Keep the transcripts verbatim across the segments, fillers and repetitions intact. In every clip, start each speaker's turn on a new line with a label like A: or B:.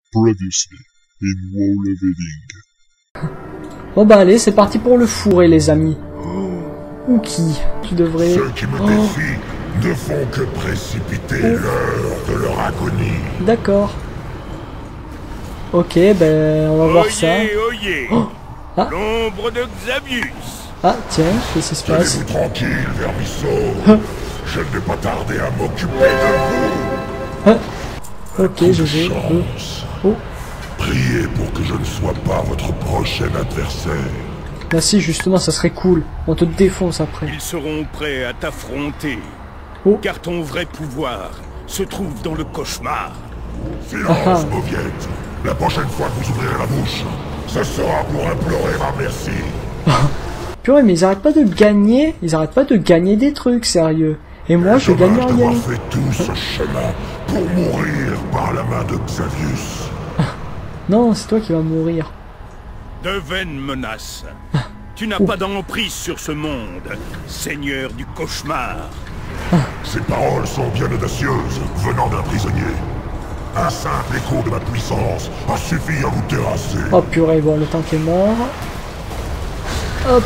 A: Previously in WoW Leveling.
B: Bon bah allez, c'est parti pour le fourrer les amis. Ou qui tu devrais...
C: Ceux qui me
B: oh.
C: défient ne font que précipiter
B: oh.
C: l'heure de leur agonie.
B: D'accord. Ok, ben on va voir
D: oyez,
B: ça.
D: Oyez.
B: Oh. Ah.
D: L'ombre de Xavius.
B: Ah tiens, qu'est-ce qui se passe?
C: Tenez-vous tranquille, vermisseau. Je ne vais pas tarder à m'occuper de vous.
B: Ah. Ok, je vais... Oh.
C: Priez pour que je ne sois pas votre prochain adversaire.
B: Bah si, justement, ça serait cool. On te défonce après.
D: Ils seront prêts à t'affronter.
B: Oh.
D: Car ton vrai pouvoir se trouve dans le cauchemar.
C: Silence,
B: Ah ah.
C: mauviette. La prochaine fois que vous ouvrirez la bouche, ce sera pour implorer ma merci.
B: Purée, mais ils arrêtent pas de gagner. Ils arrêtent pas de gagner des trucs, sérieux. Et moi, je gagne rien.
C: Dommage d'avoir fait tout ce chemin pour mourir par la main de Xavius.
B: Non, c'est toi qui vas mourir.
D: De vaines menaces. Tu n'as pas d'emprise sur ce monde, seigneur du cauchemar.
C: Ces paroles sont bien audacieuses, venant d'un prisonnier. Un simple écho de ma puissance a suffi à vous terrasser.
B: Oh purée, bon, le tank est mort. Hop.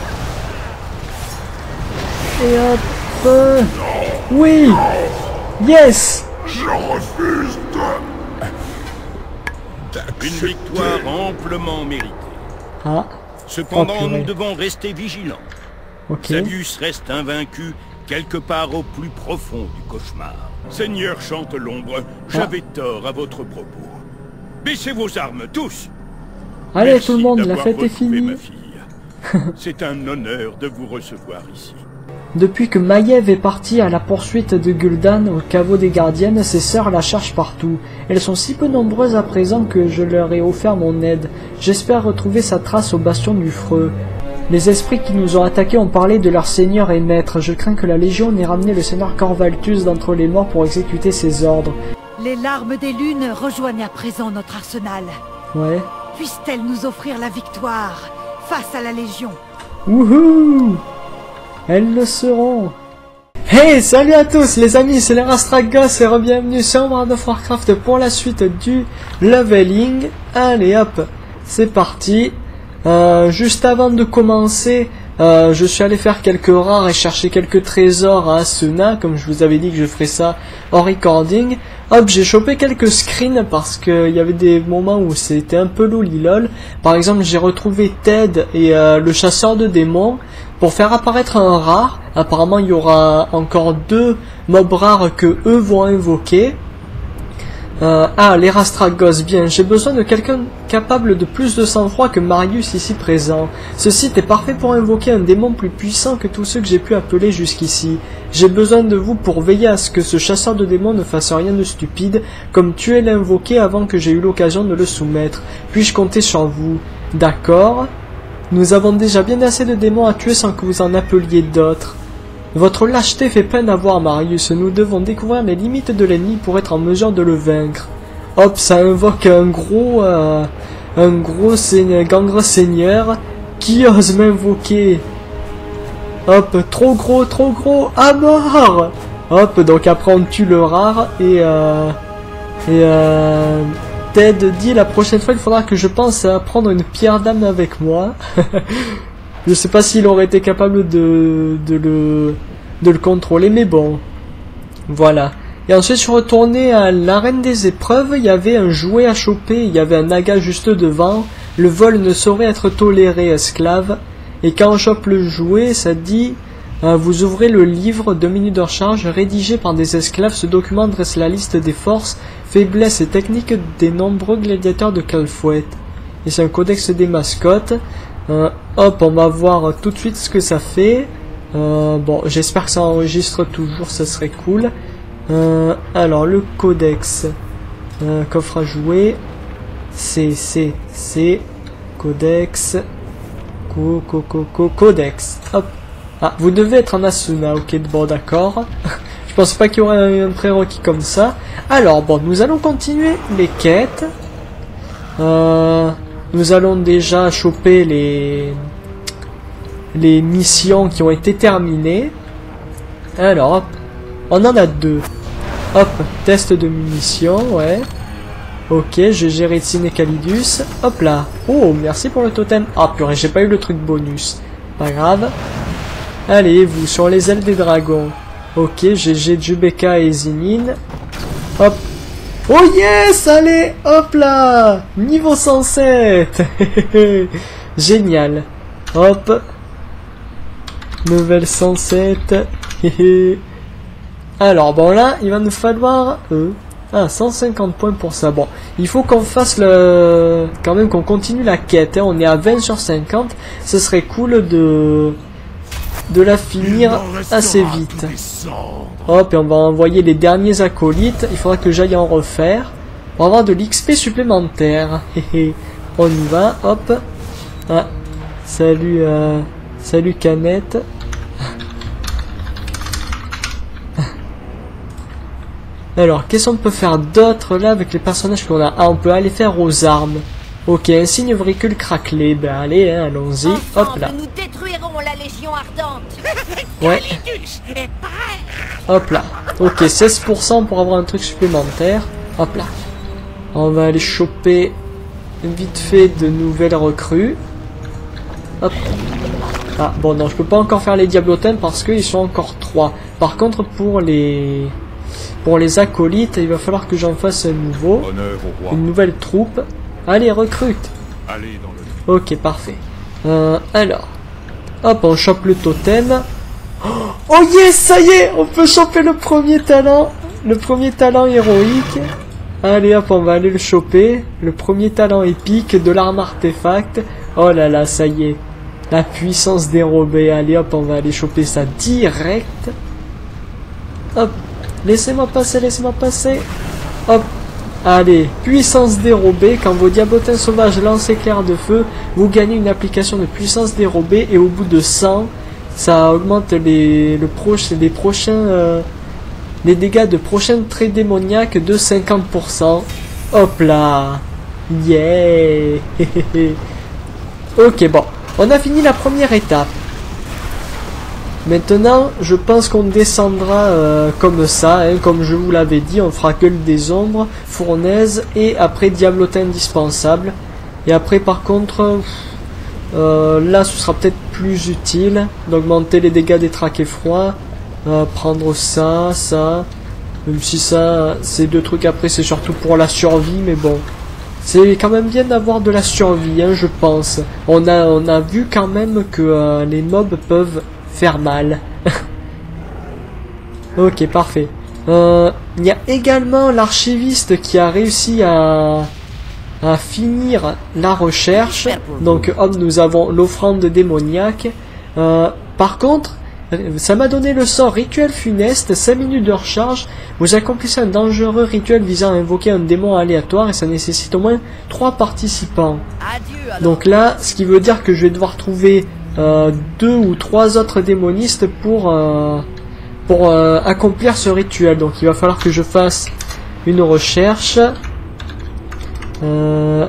B: Et hop. Euh... Oui. Yes.
C: Je refuse de...
D: Une victoire amplement méritée.
B: Ah.
D: Cependant,
B: Oh, purée.
D: nous devons rester vigilants.
B: Ok.
D: Xavius reste invaincu quelque part au plus profond du cauchemar. Seigneur Chante l'ombre, j'avais tort à votre propos. Baissez vos armes, tous.
B: Allez
D: Merci
B: tout le monde, la
D: d'avoir
B: fête est
D: retrouvé
B: finie.
D: ma fille. C'est un honneur de vous recevoir ici.
B: Depuis que Maiev est partie à la poursuite de Gul'dan au caveau des gardiennes, ses sœurs la cherchent partout. Elles sont si peu nombreuses à présent que je leur ai offert mon aide. J'espère retrouver sa trace au bastion du Freux. Les esprits qui nous ont attaqués ont parlé de leur seigneur et maître. Je crains que la Légion n'ait ramené le seigneur Corvaltus d'entre les morts pour exécuter ses ordres.
E: Les larmes des lunes rejoignent à présent notre arsenal.
B: Ouais.
E: Puissent-elles nous offrir la victoire face à la Légion?
B: Wouhou! Elles le seront. Hey, salut à tous les amis, c'est les Rastragos et re-bienvenue sur World of Warcraft pour la suite du leveling. Allez hop, c'est parti. Euh, juste avant de commencer, euh, je suis allé faire quelques rares et chercher quelques trésors à Asuna, comme je vous avais dit que je ferais ça en recording. Hop, j'ai chopé quelques screens parce qu'il y avait des moments où c'était un peu lolilol. Par exemple, j'ai retrouvé Ted et euh, le chasseur de démons pour faire apparaître un rare. Apparemment, il y aura encore deux mobs rares que eux vont invoquer. Euh, ah, les Rastragos, bien, j'ai besoin de quelqu'un capable de plus de sang-froid que Marius ici présent. Ce site est parfait pour invoquer un démon plus puissant que tous ceux que j'ai pu appeler jusqu'ici. J'ai besoin de vous pour veiller à ce que ce chasseur de démons ne fasse rien de stupide, comme tuer l'invoqué avant que j'ai eu l'occasion de le soumettre. Puis-je compter sur vous? D'accord. Nous avons déjà bien assez de démons à tuer sans que vous en appeliez d'autres. Votre lâcheté fait peine à voir, Marius. Nous devons découvrir les limites de l'ennemi pour être en mesure de le vaincre. Hop, ça invoque un gros... Euh, un gros seigneur, gangre seigneur qui ose m'invoquer. Hop, trop gros, trop gros, à mort. Hop, donc après on tue le rare et... Euh, et euh, Ted dit la prochaine fois il faudra que je pense à prendre une pierre d'âme avec moi. Je sais pas s'il aurait été capable de, de, le, de le contrôler, mais bon. Voilà. Et ensuite, je suis retourné à l'arène des épreuves. Il y avait un jouet à choper. Il y avait un naga juste devant. Le vol ne saurait être toléré, esclave. Et quand on chope le jouet, ça dit... Euh, vous ouvrez le livre de minutes de recharge rédigé par des esclaves. Ce document dresse la liste des forces, faiblesses et techniques des nombreux gladiateurs de Calfouet. Et c'est un codex des mascottes. Euh, hop, on va voir tout de suite ce que ça fait. Euh, bon, j'espère que ça enregistre toujours, ça serait cool. Euh, alors, le codex. Euh, coffre à jouer. C, C, C. Codex. Co, co, co, co, codex. Hop. Ah, vous devez être en Asuna, ok, bon, d'accord. Je pense pas qu'il y aurait un prérequis comme ça. Alors, bon, nous allons continuer les quêtes. Euh... Nous allons déjà choper les, les missions qui ont été terminées. Alors, hop, on en a deux. Hop, test de munitions, ouais. Ok, j'ai géré Tsine Calidus. Hop là. Oh, merci pour le totem. Ah purée, j'ai pas eu le truc bonus. Pas grave. Allez, vous, sur les ailes des dragons. Ok, G G Jubeka et Zinin. Hop. Oh yes, allez, hop là. Niveau cent sept. Génial. Hop. Level cent sept. Alors, bon là, il va nous falloir... Euh, ah, cent cinquante points pour ça. Bon, il faut qu'on fasse le... Quand même qu'on continue la quête. Hein. On est à vingt sur cinquante. Ce serait cool de... de la finir assez vite. Hop, et on va envoyer les derniers acolytes. Il faudra que j'aille en refaire. On va avoir de l'X P supplémentaire. On y va, hop. Ah, salut, euh, salut Canette. Alors, qu'est-ce qu'on peut faire d'autre là avec les personnages qu'on a? Ah, on peut aller faire aux armes. Ok, un signe auricule craquelé. Ben allez, hein, allons-y. Hop là.
E: Nous détruirons la Légion ardente.
B: Ouais. Hop là. Ok, seize pour cent pour avoir un truc supplémentaire. Hop là. On va aller choper vite fait de nouvelles recrues. Hop. Ah, bon, non, je peux pas encore faire les diablotins parce qu'ils sont encore trois. Par contre, pour les... Pour les acolytes, il va falloir que j'en fasse un nouveau. Une nouvelle troupe. Allez, recrute.
D: Allez dans le...
B: Ok, parfait. Euh, alors. Hop, on chope le totem. Oh yes, ça y est, on peut choper le premier talent. Le premier talent héroïque. Allez hop, on va aller le choper. Le premier talent épique de l'arme artefact. Oh là là, ça y est. La puissance dérobée. Allez hop, on va aller choper ça direct. Hop. Laissez-moi passer, laissez-moi passer. Hop. Allez, puissance dérobée. Quand vos diablotins sauvages lancent éclair de feu, vous gagnez une application de puissance dérobée. Et au bout de cent, ça augmente les, le proche, les prochains... Euh, les dégâts de prochains traits démoniaques de cinquante pour cent. Hop là. Yeah. Ok, bon. On a fini la première étape. Maintenant, je pense qu'on descendra euh, comme ça, hein, comme je vous l'avais dit, on fera gueule des ombres, fournaise, et après diablotin indispensable. Et après, par contre, euh, là, ce sera peut-être plus utile d'augmenter les dégâts des traquets froids, euh, prendre ça, ça, même si ça, ces deux trucs après, c'est surtout pour la survie, mais bon. C'est quand même bien d'avoir de la survie, hein, je pense. On a, on a vu quand même que euh, les mobs peuvent faire mal. Ok, parfait. Euh, il y a également l'archiviste qui a réussi à, à finir la recherche. Donc, hop, nous avons l'offrande démoniaque. Euh, par contre, ça m'a donné le sort rituel funeste, cinq minutes de recharge. Vous accomplissez un dangereux rituel visant à invoquer un démon aléatoire et ça nécessite au moins trois participants. Donc là, ce qui veut dire que je vais devoir trouver euh, deux ou trois autres démonistes pour, euh, pour euh, accomplir ce rituel. Donc il va falloir que je fasse une recherche. Euh,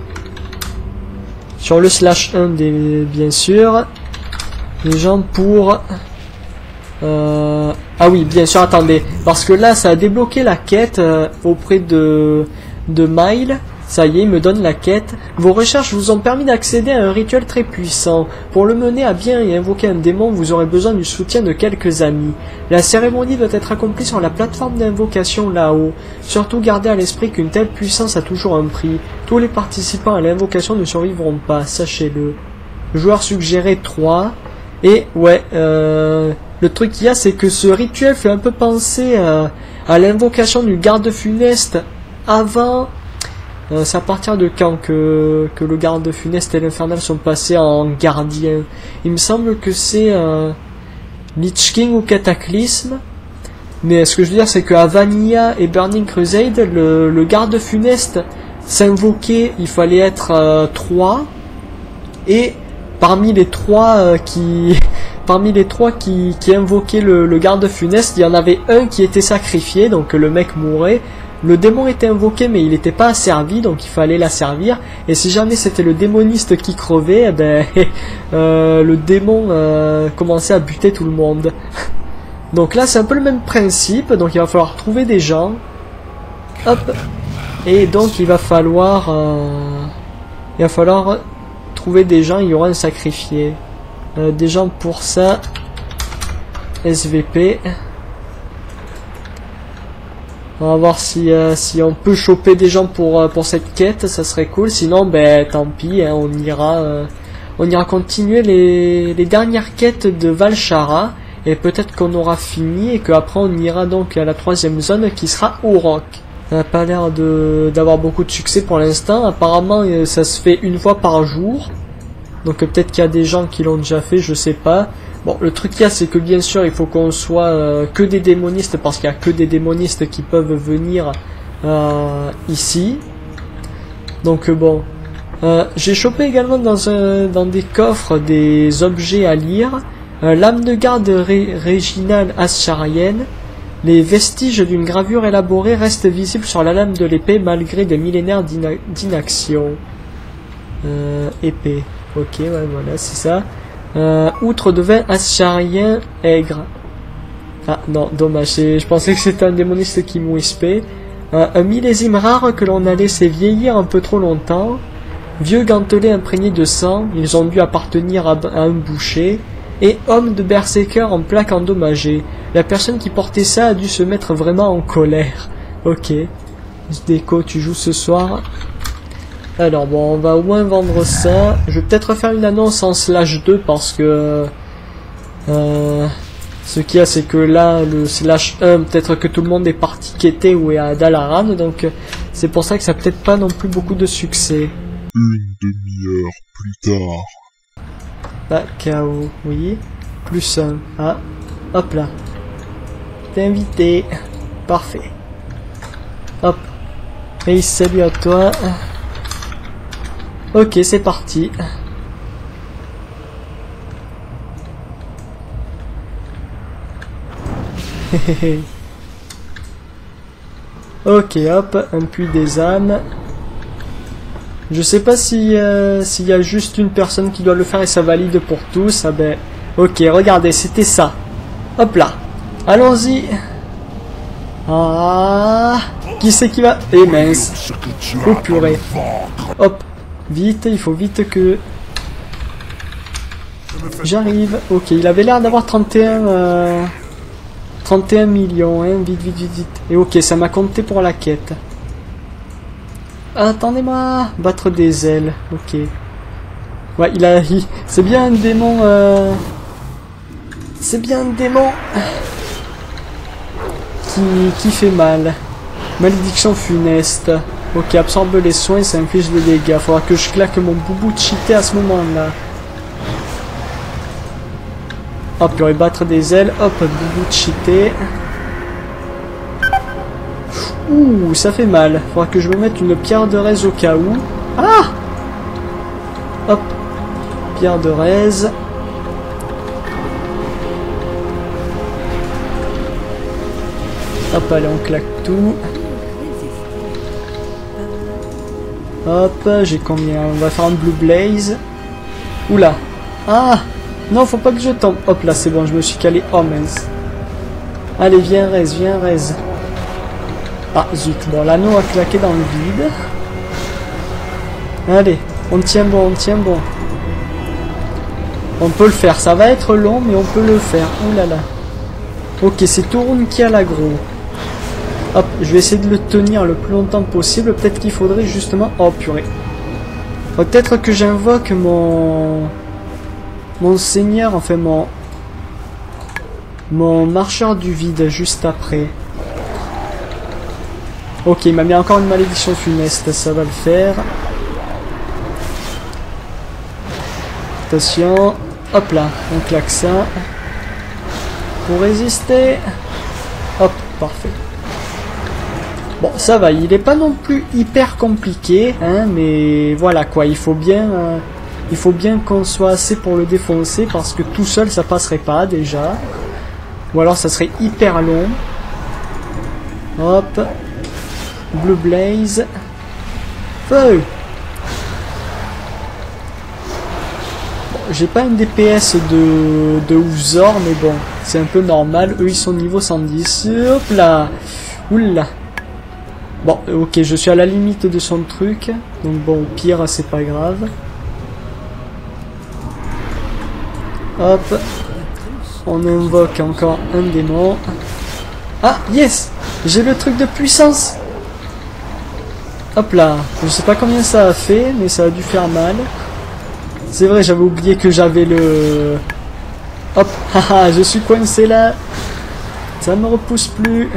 B: sur le slash un, des, bien sûr. Les gens pour... Euh... Ah oui, bien sûr, attendez. Parce que là, ça a débloqué la quête euh, auprès de, de Mile. Ça y est, il me donne la quête. Vos recherches vous ont permis d'accéder à un rituel très puissant. Pour le mener à bien et invoquer un démon, vous aurez besoin du soutien de quelques amis. La cérémonie doit être accomplie sur la plateforme d'invocation là-haut. Surtout gardez à l'esprit qu'une telle puissance a toujours un prix. Tous les participants à l'invocation ne survivront pas, sachez-le. Joueur suggéré trois. Et ouais, euh, le truc qu'il y a, c'est que ce rituel fait un peu penser à, à l'invocation du garde funeste avant... Euh, c'est à partir de quand que, que le garde funeste et l'infernal sont passés en gardien. Il me semble que c'est euh, Lich King ou Cataclysme. Mais ce que je veux dire, c'est qu'à Vanilla et Burning Crusade, le, le garde funeste s'invoquait, il fallait être euh, trois. Et... Parmi les trois euh, qui, parmi les trois qui, qui invoquaient le, le garde funeste, il y en avait un qui était sacrifié, donc le mec mourait. Le démon était invoqué, mais il n'était pas asservi, donc il fallait l'asservir. Et si jamais c'était le démoniste qui crevait, eh ben, euh, le démon euh, commençait à buter tout le monde. Donc là, c'est un peu le même principe. Donc il va falloir trouver des gens. Hop. Et donc il va falloir... Euh, il va falloir trouver des gens, il y aura un sacrifié. Euh, des gens pour ça. S V P. On va voir si, euh, si on peut choper des gens pour, euh, pour cette quête, ça serait cool. Sinon, ben tant pis, hein, on ira euh, on ira continuer les, les dernières quêtes de Val'Shara. Et peut-être qu'on aura fini et qu'après on ira donc à la troisième zone qui sera Orok. Ça n'a pas l'air de d'avoir beaucoup de succès pour l'instant. Apparemment, euh, ça se fait une fois par jour. Donc euh, peut-être qu'il y a des gens qui l'ont déjà fait, je sais pas. Bon, le truc qu'il y a, c'est que bien sûr, il faut qu'on soit euh, que des démonistes, parce qu'il y a que des démonistes qui peuvent venir euh, ici. Donc euh, bon, euh, j'ai chopé également dans un, dans des coffres des objets à lire. Euh, L'âme de garde ré régionale ascharienne. Les vestiges d'une gravure élaborée restent visibles sur la lame de l'épée malgré des millénaires d'ina d'inaction. Euh, épée. Ok, ouais, voilà, c'est ça. Euh, outre de vin ascharien aigre. Ah non, dommage, je pensais que c'était un démoniste qui mouispait. Euh, un millésime rare que l'on a laissé vieillir un peu trop longtemps. Vieux gantelet imprégné de sang, ils ont dû appartenir à, à un boucher. Et homme de berserker en plaque endommagée. La personne qui portait ça a dû se mettre vraiment en colère. Ok. Déco, tu joues ce soir. Alors bon, on va au moins vendre ça. Je vais peut-être faire une annonce en slash deux parce que... Euh, ce qu'il y a, c'est que là, le slash un, peut-être que tout le monde est parti quêter ou est à Dalaran. Donc c'est pour ça que ça n'a peut-être pas non plus beaucoup de succès.
A: Une demi-heure plus tard.
B: Ah, K O, oui. Plus un. Ah, hop là. T'es invité. Parfait. Hop. Et salut à toi. Ok, c'est parti. Ok, hop. Un puits des âmes. Je sais pas si euh, s'il y a juste une personne qui doit le faire et ça valide pour tous. Ah ben, ok, regardez, c'était ça. Hop là, allons-y. Ah, qui c'est qui va? Eh mince. Oh purée. Hop, vite, il faut vite que j'arrive. Ok, il avait l'air d'avoir trente et un euh, trente et un millions, hein. Vite, vite, vite, vite. Et ok, ça m'a compté pour la quête. Attendez-moi, battre des ailes, ok. Ouais, il a... C'est bien un démon... Euh... C'est bien un démon... Qui... qui fait mal. Malédiction funeste. Ok, absorbe les soins, ça inflige des dégâts. Faudra que je claque mon boubou de cheaté à ce moment-là. Hop, il aurait battre des ailes. Hop, boubou de cheaté. Ouh, ça fait mal. Faudra que je me mette une pierre de raise au cas où. Ah! Hop. Pierre de raise. Hop, allez, on claque tout. Hop, j'ai combien? On va faire un blue blaze. Oula. Ah! Non, faut pas que je tombe. Hop là, c'est bon, je me suis calé. Oh mince. Allez, viens, raise, viens, raise. Ah zut, bon l'anneau a claqué dans le vide. Allez, on tient bon, on tient bon. On peut le faire, ça va être long mais on peut le faire. Ouh là là. Ok, c'est Torun qui a l'aggro. Hop, je vais essayer de le tenir le plus longtemps possible. Peut-être qu'il faudrait justement... Oh purée. Peut-être que j'invoque mon... Mon seigneur, enfin mon... Mon marcheur du vide juste après. Ok, il m'a mis encore une malédiction funeste, ça va le faire. Attention, hop là, on claque ça. Pour résister. Hop, parfait. Bon, ça va, il est pas non plus hyper compliqué, hein, mais voilà quoi, il faut bien, euh, il faut bien qu'on soit assez pour le défoncer, parce que tout seul ça passerait pas déjà. Ou alors ça serait hyper long. Hop. Blue Blaze. Feu. Bon, j'ai pas un D P S de, de Ouzor, mais bon, c'est un peu normal. Eux, ils sont niveau cent dix. Hop là. Oula. Bon, ok, je suis à la limite de son truc. Donc bon, au pire, c'est pas grave. Hop. On invoque encore un démon. Ah, yes! J'ai le truc de puissance! Hop là. Je sais pas combien ça a fait, mais ça a dû faire mal. C'est vrai, j'avais oublié que j'avais le... Hop, haha, je suis coincé là. Ça me repousse plus.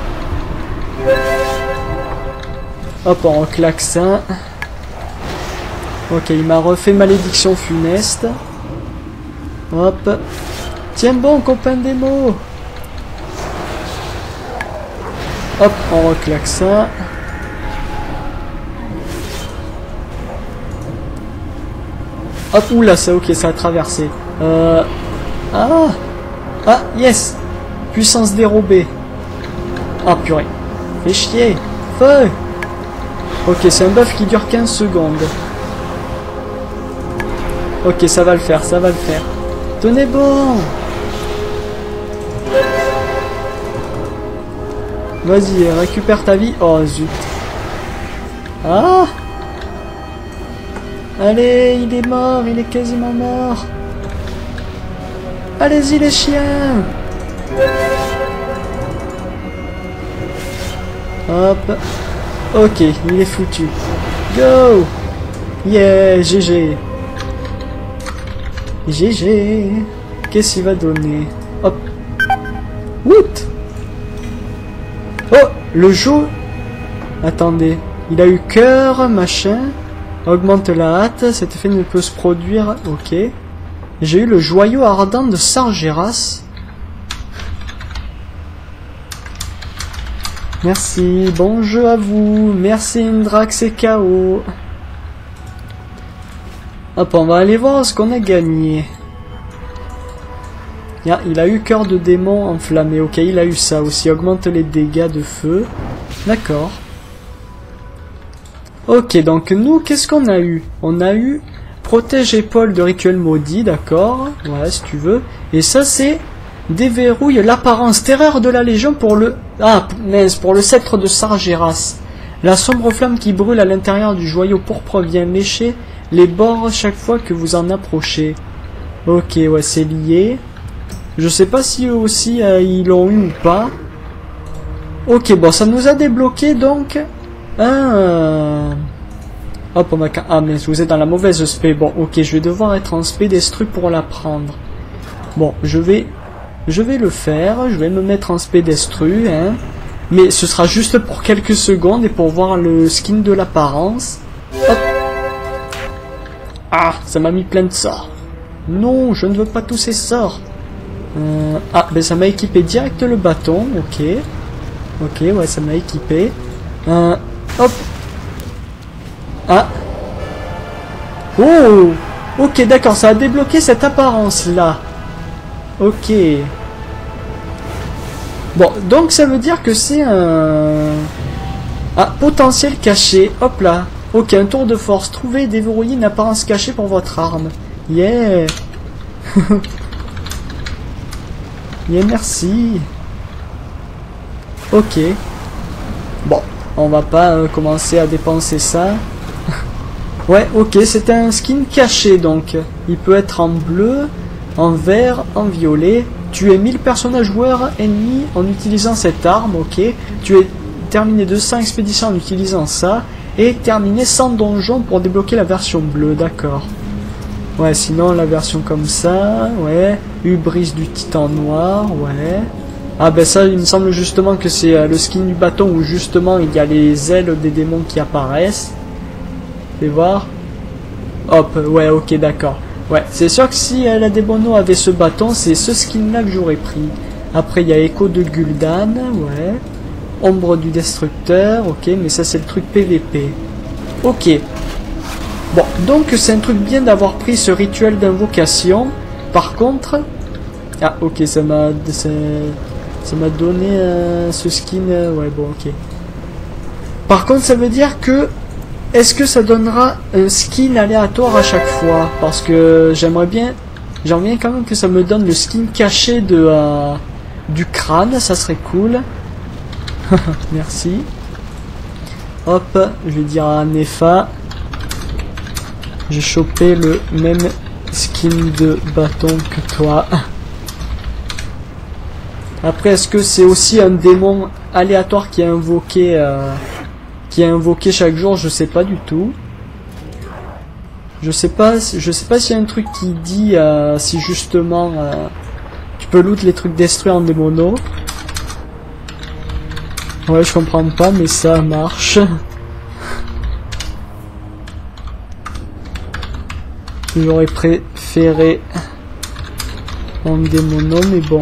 B: Hop, on claque ça. Ok, il m'a refait malédiction funeste. Hop. Tiens bon, copain démo. Hop, on reclaque ça. Hop, oula, ça, ok, ça a traversé. Euh... Ah. Ah, yes. Puissance dérobée. Ah, purée. Fais chier. Feu. Ok, c'est un buff qui dure quinze secondes. Ok, ça va le faire, ça va le faire. Tenez bon. Vas-y, récupère ta vie. Oh, zut. Ah. Allez, il est mort, il est quasiment mort. Allez-y les chiens. Hop. Ok, il est foutu. Go. Yeah, G G. G G. Qu'est-ce qu'il va donner? Hop. Woot. Oh, le jeu. Attendez. Il a eu cœur, machin. Augmente la hâte. Cet effet ne peut se produire. Ok. J'ai eu le joyau ardent de Sargeras. Merci. Bon jeu à vous. Merci Indrax et K O. Hop, on va aller voir ce qu'on a gagné. Ah, il a eu cœur de démon enflammé. Ok, il a eu ça aussi. Augmente les dégâts de feu. D'accord. Ok, donc nous, qu'est-ce qu'on a eu? On a eu protège épaule de rituel maudit, d'accord. Ouais, si tu veux. Et ça, c'est déverrouille l'apparence terreur de la Légion pour le... Ah, mince, pour le sceptre de Sargeras. La sombre flamme qui brûle à l'intérieur du joyau pourpre vient lécher les bords chaque fois que vous en approchez. Ok, ouais, c'est lié. Je sais pas si eux aussi euh, ils l'ont eu ou pas. Ok, bon, ça nous a débloqué donc un... Euh... Hop, on va... Ah, mais vous êtes dans la mauvaise spé. Bon, ok, je vais devoir être en spé destru pour la prendre. Bon, je vais... Je vais le faire. Je vais me mettre en spé destru, hein. Mais ce sera juste pour quelques secondes et pour voir le skin de l'apparence. Hop. Ah, ça m'a mis plein de sorts. Non, je ne veux pas tous ces sorts. Euh, ah, ben ça m'a équipé direct le bâton, ok. Ok, ouais, ça m'a équipé. Euh, hop. Ah. Oh. Ok, d'accord, ça a débloqué cette apparence-là. Ok. Bon, donc ça veut dire que c'est un... Ah, potentiel caché. Hop là. Ok, un tour de force. Trouvez et déverrouiller une apparence cachée pour votre arme. Yeah. Yeah, merci. Ok. Bon, on va pas euh, commencer à dépenser ça. Ouais, ok, c'est un skin caché donc. Il peut être en bleu, en vert, en violet. Tuer mille personnages joueurs ennemis en utilisant cette arme, ok. Tuer terminer deux cents expéditions en utilisant ça. Et terminer cent donjons pour débloquer la version bleue, d'accord. Ouais, sinon la version comme ça, ouais. Hubris du titan noir, ouais. Ah ben ça, il me semble justement que c'est euh, le skin du bâton où justement il y a les ailes des démons qui apparaissent. Fais voir. Hop, ouais, ok, d'accord. Ouais, c'est sûr que si euh, la démono avait ce bâton, c'est ce skin là que j'aurais pris. Après il y a Écho de Gul'dan, ouais. Ombre du destructeur, ok, mais ça c'est le truc P V P. Ok. Bon, donc c'est un truc bien d'avoir pris ce rituel d'invocation. Par contre... Ah, ok, ça m'a... Ça m'a donné euh, ce skin... Euh, ouais, bon, ok. Par contre, ça veut dire que... Est-ce que ça donnera un skin aléatoire à chaque fois? Parce que j'aimerais bien... J'aimerais bien quand même que ça me donne le skin caché de... Euh, du crâne, ça serait cool. Merci. Hop, je vais dire à Nefa. J'ai chopé le même skin de bâton que toi. Après, est-ce que c'est aussi un démon aléatoire qui est invoqué, euh, qui est invoqué chaque jour? Je sais pas du tout. Je sais pas, je sais pas s'il y a un truc qui dit euh, si justement euh, tu peux loot les trucs détruits en démono. Ouais, je comprends pas, mais ça marche. J'aurais préféré en démono, mais bon.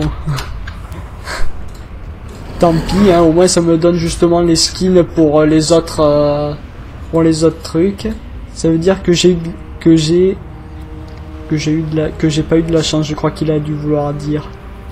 B: Tant pis, hein, au moins ça me donne justement les skins pour les autres, euh, pour les autres trucs. Ça veut dire que j'ai, que j'ai, que j'ai eu de la, que j'ai pas eu de la chance. Je crois qu'il a dû vouloir dire.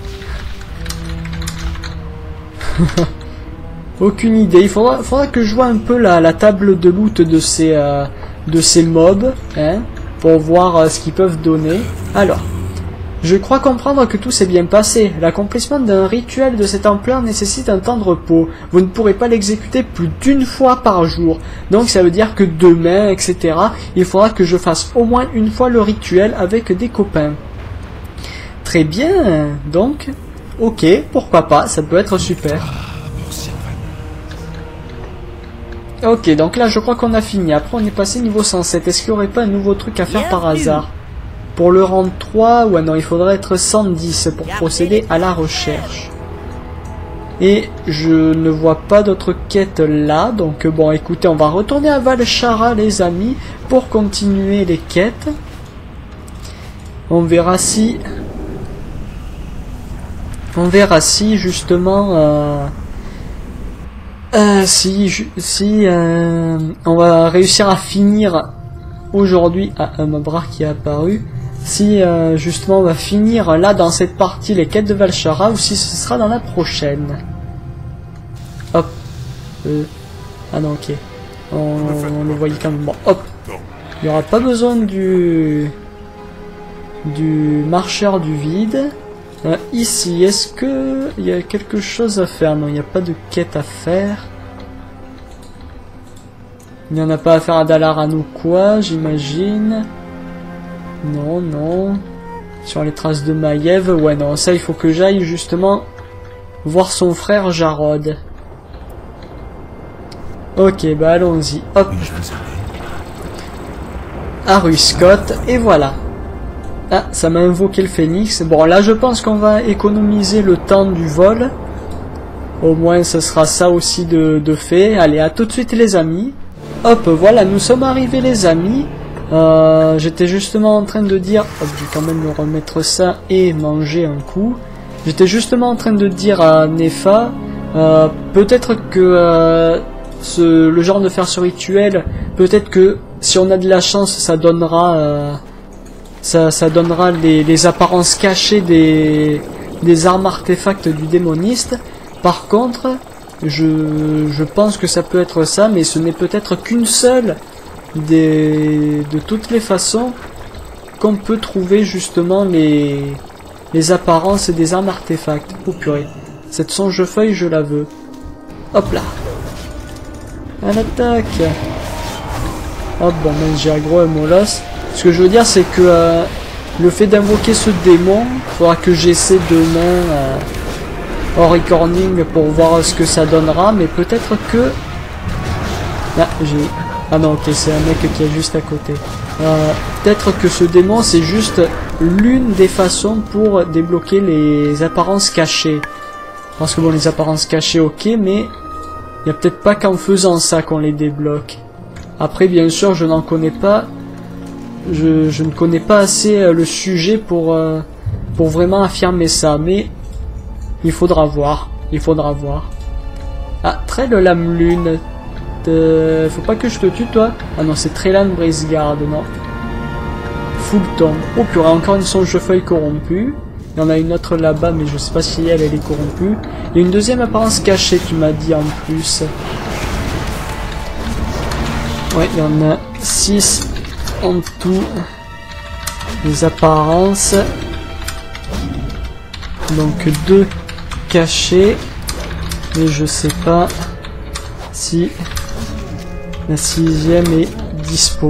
B: Aucune idée. Il faudra, faudra que je vois un peu la, la table de loot de ces, euh, de ces mobs, hein, pour voir euh, ce qu'ils peuvent donner. Alors, je crois comprendre que tout s'est bien passé. L'accomplissement d'un rituel de cette ampleur nécessite un temps de repos. Vous ne pourrez pas l'exécuter plus d'une fois par jour. Donc ça veut dire que demain, et cetera, il faudra que je fasse au moins une fois le rituel avec des copains. Très bien. Donc, ok, pourquoi pas, ça peut être super. Ok, donc là je crois qu'on a fini. Après on est passé niveau cent sept. Est-ce qu'il n'y aurait pas un nouveau truc à faire par hasard? Pour le rang trois, ouais non, il faudrait être cent dix pour procéder à la recherche. Et je ne vois pas d'autres quêtes là. Donc bon, écoutez, on va retourner à Val'Shara les amis pour continuer les quêtes. On verra si... On verra si justement... Euh... Euh, si si euh, on va réussir à finir aujourd'hui à un Mobrar qui est apparu, si euh, justement on va finir là dans cette partie les quêtes de Val'Shara ou si ce sera dans la prochaine. Hop. Euh, ah non, ok. On, on le voyait quand même. Bon, hop. Il n'y aura pas besoin du du marcheur du vide. Euh, ici, est-ce que il y a quelque chose à faire? Non, il n'y a pas de quête à faire. Il n'y en a pas à faire à Dalaran ou quoi, j'imagine. Non, non. Sur les traces de Maiev, ouais, non, ça il faut que j'aille justement voir son frère Jarod. Ok, bah allons-y. Hop. Aruscott, et voilà. Ah, ça m'a invoqué le phénix. Bon, là, je pense qu'on va économiser le temps du vol. Au moins, ce sera ça aussi de, de fait. Allez, à tout de suite, les amis. Hop, voilà, nous sommes arrivés, les amis. Euh, J'étais justement en train de dire... Hop, je vais quand même me remettre ça et manger un coup. J'étais justement en train de dire à Nefa... Euh, peut-être que... Euh, ce, le genre de faire ce rituel... Peut-être que, si on a de la chance, ça donnera... Euh, Ça, ça donnera les, les apparences cachées des, des armes artefacts du démoniste. Par contre, je, je pense que ça peut être ça, mais ce n'est peut-être qu'une seule des, de toutes les façons qu'on peut trouver justement les, les apparences des armes artefacts. Oh purée, cette songe-feuille, je la veux. Hop là. À l'attaque. Hop, bon, même j'ai aggro un molosse. Ce que je veux dire, c'est que euh, le fait d'invoquer ce démon, il faudra que j'essaie demain euh, hors recording pour voir ce que ça donnera, mais peut-être que... Ah, j'ai... Ah non, ok, c'est un mec qui est juste à côté. Euh, peut-être que ce démon, c'est juste l'une des façons pour débloquer les apparences cachées. Parce que bon, les apparences cachées, ok, mais il n'y a peut-être pas qu'en faisant ça qu'on les débloque. Après, bien sûr, je n'en connais pas... Je, je ne connais pas assez euh, le sujet pour, euh, pour vraiment affirmer ça, mais il faudra voir, il faudra voir. Ah, Trell Lame Lune, euh, faut pas que je te tue toi. Ah non, c'est Trellan Braceguard, non. Fulton, oh purée, encore une songe-feuille corrompue. Il y en a une autre là-bas, mais je sais pas si elle, elle est corrompue. Il y a une deuxième apparence cachée, tu m'as dit en plus. Ouais, il y en a six. En tout, les apparences, donc deux cachés, mais je sais pas si La sixième est dispo.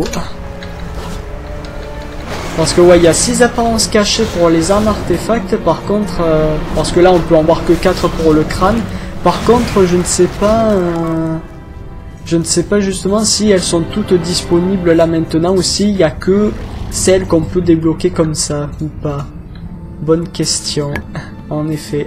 B: Parce que ouais, il y a six apparences cachées pour les armes artefacts. Par contre, euh, parce que là on peut en voir que quatre pour le crâne. Par contre, je ne sais pas... Euh, je ne sais pas justement si elles sont toutes disponibles là maintenant ou s'il n'y a que celles qu'on peut débloquer comme ça ou pas. Bonne question. En effet.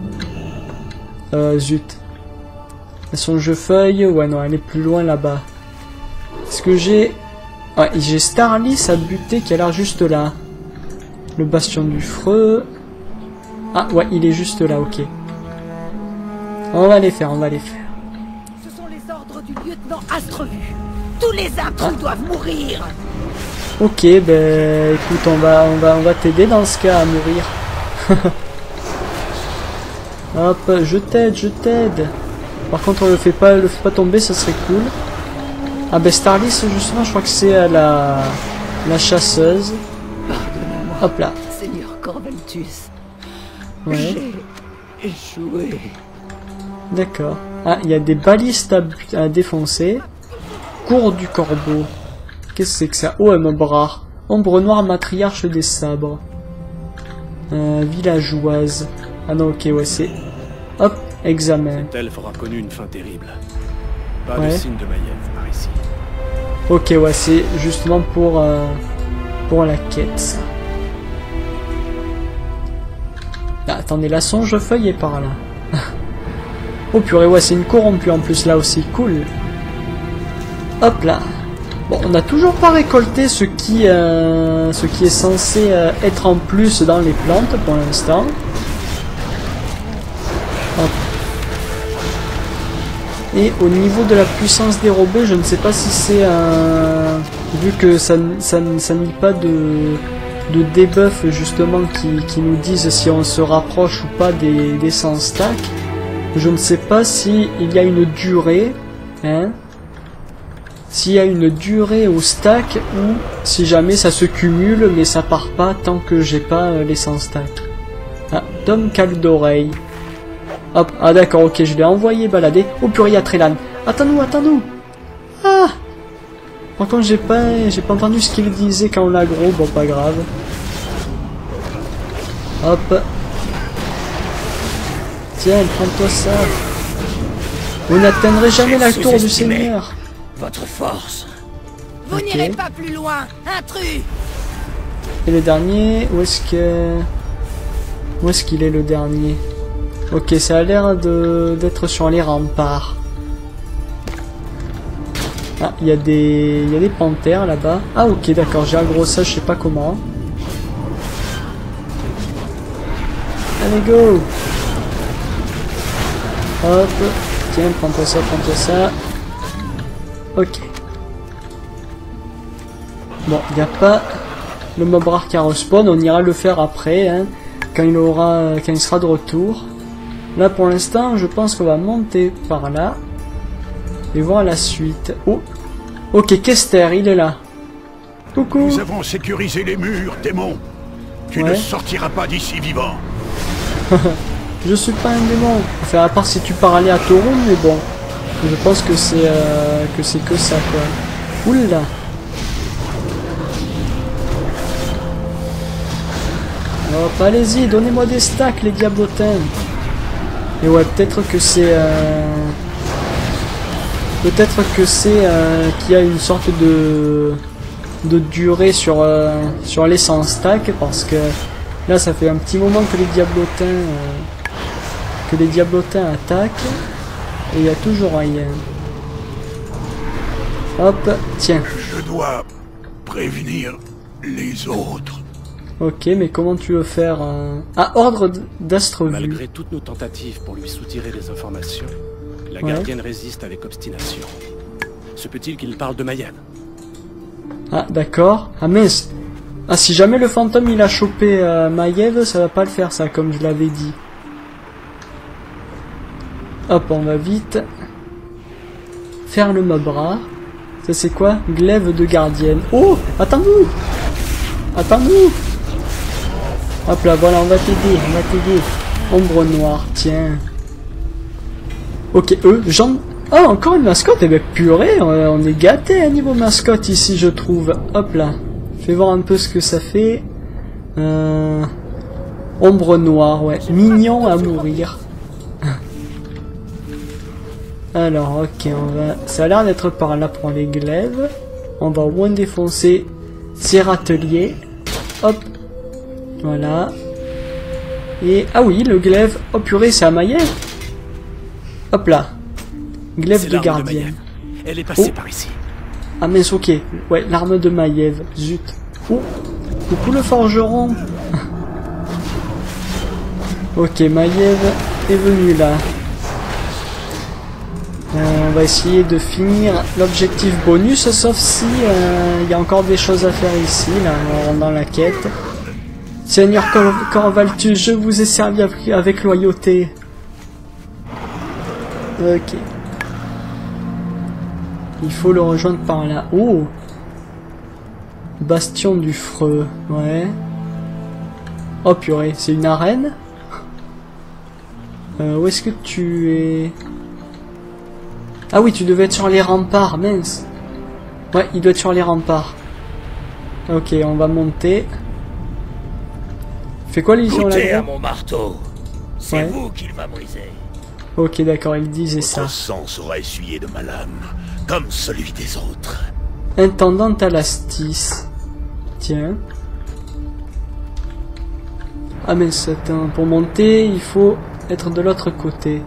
B: Euh, zut. Son jeu feuille, ouais non, elle est plus loin là-bas. Est-ce que j'ai... Ouais, j'ai Starlis à buter qui a l'air juste là. Le bastion du Freux. Ah ouais, il est juste là, ok. On va les faire, on va les faire.
E: Ce sont les ordres du lieutenant Astrevu. Tous les intrus ah. doivent mourir.
B: Ok, ben écoute, on va, on va, on va t'aider dans ce cas à mourir. Hop, je t'aide, je t'aide. Par contre, on le fait pas, le fait pas tomber, ça serait cool. Ah ben Starlis, justement, je crois que c'est la, la chasseuse. Hop là.
E: Seigneur Corveltus.
B: Ouais.
E: J'ai échoué.
B: D'accord. Ah, il y a des balistes à, à défoncer. Cour du corbeau. Qu'est-ce que c'est que ça? Oh, un mob rare. Ombre noire, matriarche des sabres. Euh, villageoise. Ah non, ok, ouais, c'est... Hop, examen.
F: Cet elfe aura connu une fin terrible. Pas
B: ouais.
F: de signe de Maiev par ici.
B: Ok, ouais, c'est justement pour... Euh, pour la quête, ça. Ah, attendez, la songe-feuille est par là. Oh purée, ouais, c'est une corrompue en plus là aussi, cool. Hop là. Bon, on n'a toujours pas récolté ce qui, euh, ce qui est censé euh, être en plus dans les plantes pour l'instant. Et au niveau de la puissance dérobée, je ne sais pas si c'est un... Vu que ça, ça, ça n'y a pas de, de debuff justement qui, qui nous disent si on se rapproche ou pas des, des cent stacks. Je ne sais pas si il y a une durée, hein, s'il y a une durée au stack ou si jamais ça se cumule mais ça part pas tant que j'ai pas euh, les cent stacks. Ah, Tom cale d'oreille. Hop, ah d'accord, ok, je l'ai envoyé balader. Oh purée, il y a Trélan. Attends-nous, attends-nous. Ah. Par contre, j'ai pas, j'ai pas entendu ce qu'il disait quand on l'aggro, bon pas grave. Hop. Tiens, prends-toi ça. Vous n'atteindrez jamais la tour du Seigneur.
E: Votre force. Vous
B: okay.
E: n'irez pas plus loin, intrus.
B: Et le dernier, où est-ce que... Où est-ce qu'il est le dernier? Ok, ça a l'air de d'être sur les remparts. Ah, il y a des... Il y a des panthères là-bas. Ah ok, d'accord, j'ai aggro ça, je sais pas comment. Allez, go. Hop, tiens, prends-toi ça, prends-toi ça. Ok. Bon, il n'y a pas le mob rare qui a respawn, on ira le faire après, hein, quand il aura, quand il sera de retour. Là, pour l'instant, je pense qu'on va monter par là et voir la suite. Oh, ok, Kester, il est là. Coucou.
C: Nous avons sécurisé les murs, démon. Tu
B: ouais.
C: ne sortiras pas d'ici vivant.
B: Je suis pas un démon. Enfin, à part si tu pars aller à Toron, mais bon. Je pense que c'est euh, que c'est que ça, quoi. Oula. Hop, allez-y, donnez-moi des stacks, les diablotins. Et ouais, peut-être que c'est... Euh... Peut-être que c'est euh, qu'il y a une sorte de... de durée sur, euh, sur les cent stacks, parce que là, ça fait un petit moment que les diablotins... Euh... que les diablotins attaquent et il n'y a toujours rien. Hop, tiens.
C: Je dois prévenir les autres.
B: Ok, mais comment tu veux faire un... Ah, ordre d'Astrevu.
F: Malgré toutes nos tentatives pour lui soutirer des informations, la
B: ouais.
F: gardienne résiste avec obstination. Se peut-il qu'il parle de Maiev?
B: Ah, d'accord. Ah mince. Ah, si jamais le fantôme il a chopé euh, Maiev, ça va pas le faire ça, comme je l'avais dit. Hop, on va vite faire le mob rare. Ça c'est quoi? Glaive de gardienne. Oh, attends-nous. Attends-nous. Hop là, voilà, on va t'aider, on va t'aider. Ombre noire, tiens. Ok, eux, Jean... Ah, encore une mascotte. Eh ben purée, on est gâté à niveau mascotte ici, je trouve. Hop là. Fais voir un peu ce que ça fait. Euh... Ombre noire, ouais. Mignon à mourir. Alors, ok, on va... Ça a l'air d'être par là pour les glaives. On va au moins défoncer ces râteliers. Hop. Voilà. Et... Ah oui, le glaive. Oh purée, c'est à Maiev. Hop là. Glaive de gardien.
F: De Elle est passée
B: oh.
F: par ici.
B: Ah mince, ok. Ouais, l'arme de Maiev. Zut. Oh. Coucou le forgeron. Ok, Maiev est venu là. Euh, on va essayer de finir l'objectif bonus, sauf si il euh, y a encore des choses à faire ici, là, dans la quête. Seigneur Cor Corvaltus, je vous ai servi avec, avec loyauté. Ok. Il faut le rejoindre par là. Oh! Bastion du Freux, ouais. Oh purée, c'est une arène? Euh, où est-ce que tu es? Ah oui, tu devais être sur les remparts, mince. Ouais, il doit être sur les remparts. Ok, on va monter. Fais quoi l'illusion là?
G: Goûtez à mon marteau. C'est
B: ouais.
G: vous qui va briser.
B: Ok, d'accord, il disait
G: Votre
B: ça.
G: Votre sang sera essuyé de ma lame, comme celui des autres.
B: Intendant Alastis. Tiens. Ah mince, attends, pour monter, il faut être de l'autre côté.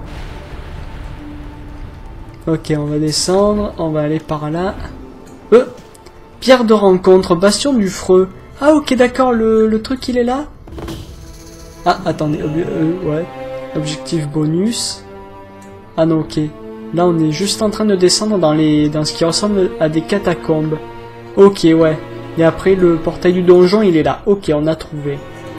B: Ok, on va descendre, on va aller par là. Euh, pierre de rencontre, bastion du Freux. Ah ok, d'accord, le, le truc il est là. Ah, attendez, euh, ouais. Objectif bonus. Ah non, ok. Là, on est juste en train de descendre dans les dans ce qui ressemble à des catacombes. Ok, ouais. Et après, le portail du donjon, il est là. Ok, on a trouvé.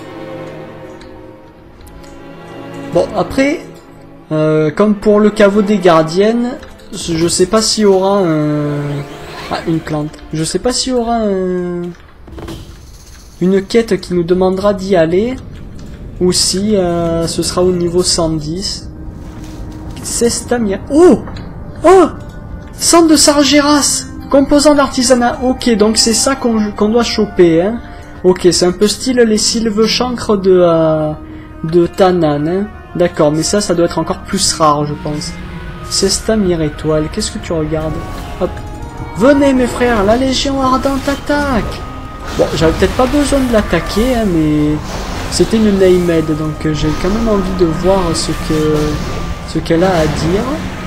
B: Bon, après, euh, comme pour le caveau des gardiennes, je sais pas s'il y aura un... Ah, une plante. Je sais pas s'il y aura un... une quête qui nous demandera d'y aller, ou si euh, ce sera au niveau cent dix. C'est Stamia. Oh Oh Centre de Sargeras, composant d'artisanat. Ok, donc c'est ça qu'on qu'on doit choper, hein. Ok, c'est un peu style les sylves chancres de, euh, de Tanan, hein. D'accord, mais ça, ça doit être encore plus rare, je pense. Cesta Mire Étoile, qu'est-ce que tu regardes? Hop. Venez, mes frères, la Légion Ardente attaque. Bon, j'avais peut-être pas besoin de l'attaquer, hein, mais c'était une Named, donc euh, j'ai quand même envie de voir ce que ce qu'elle a à dire.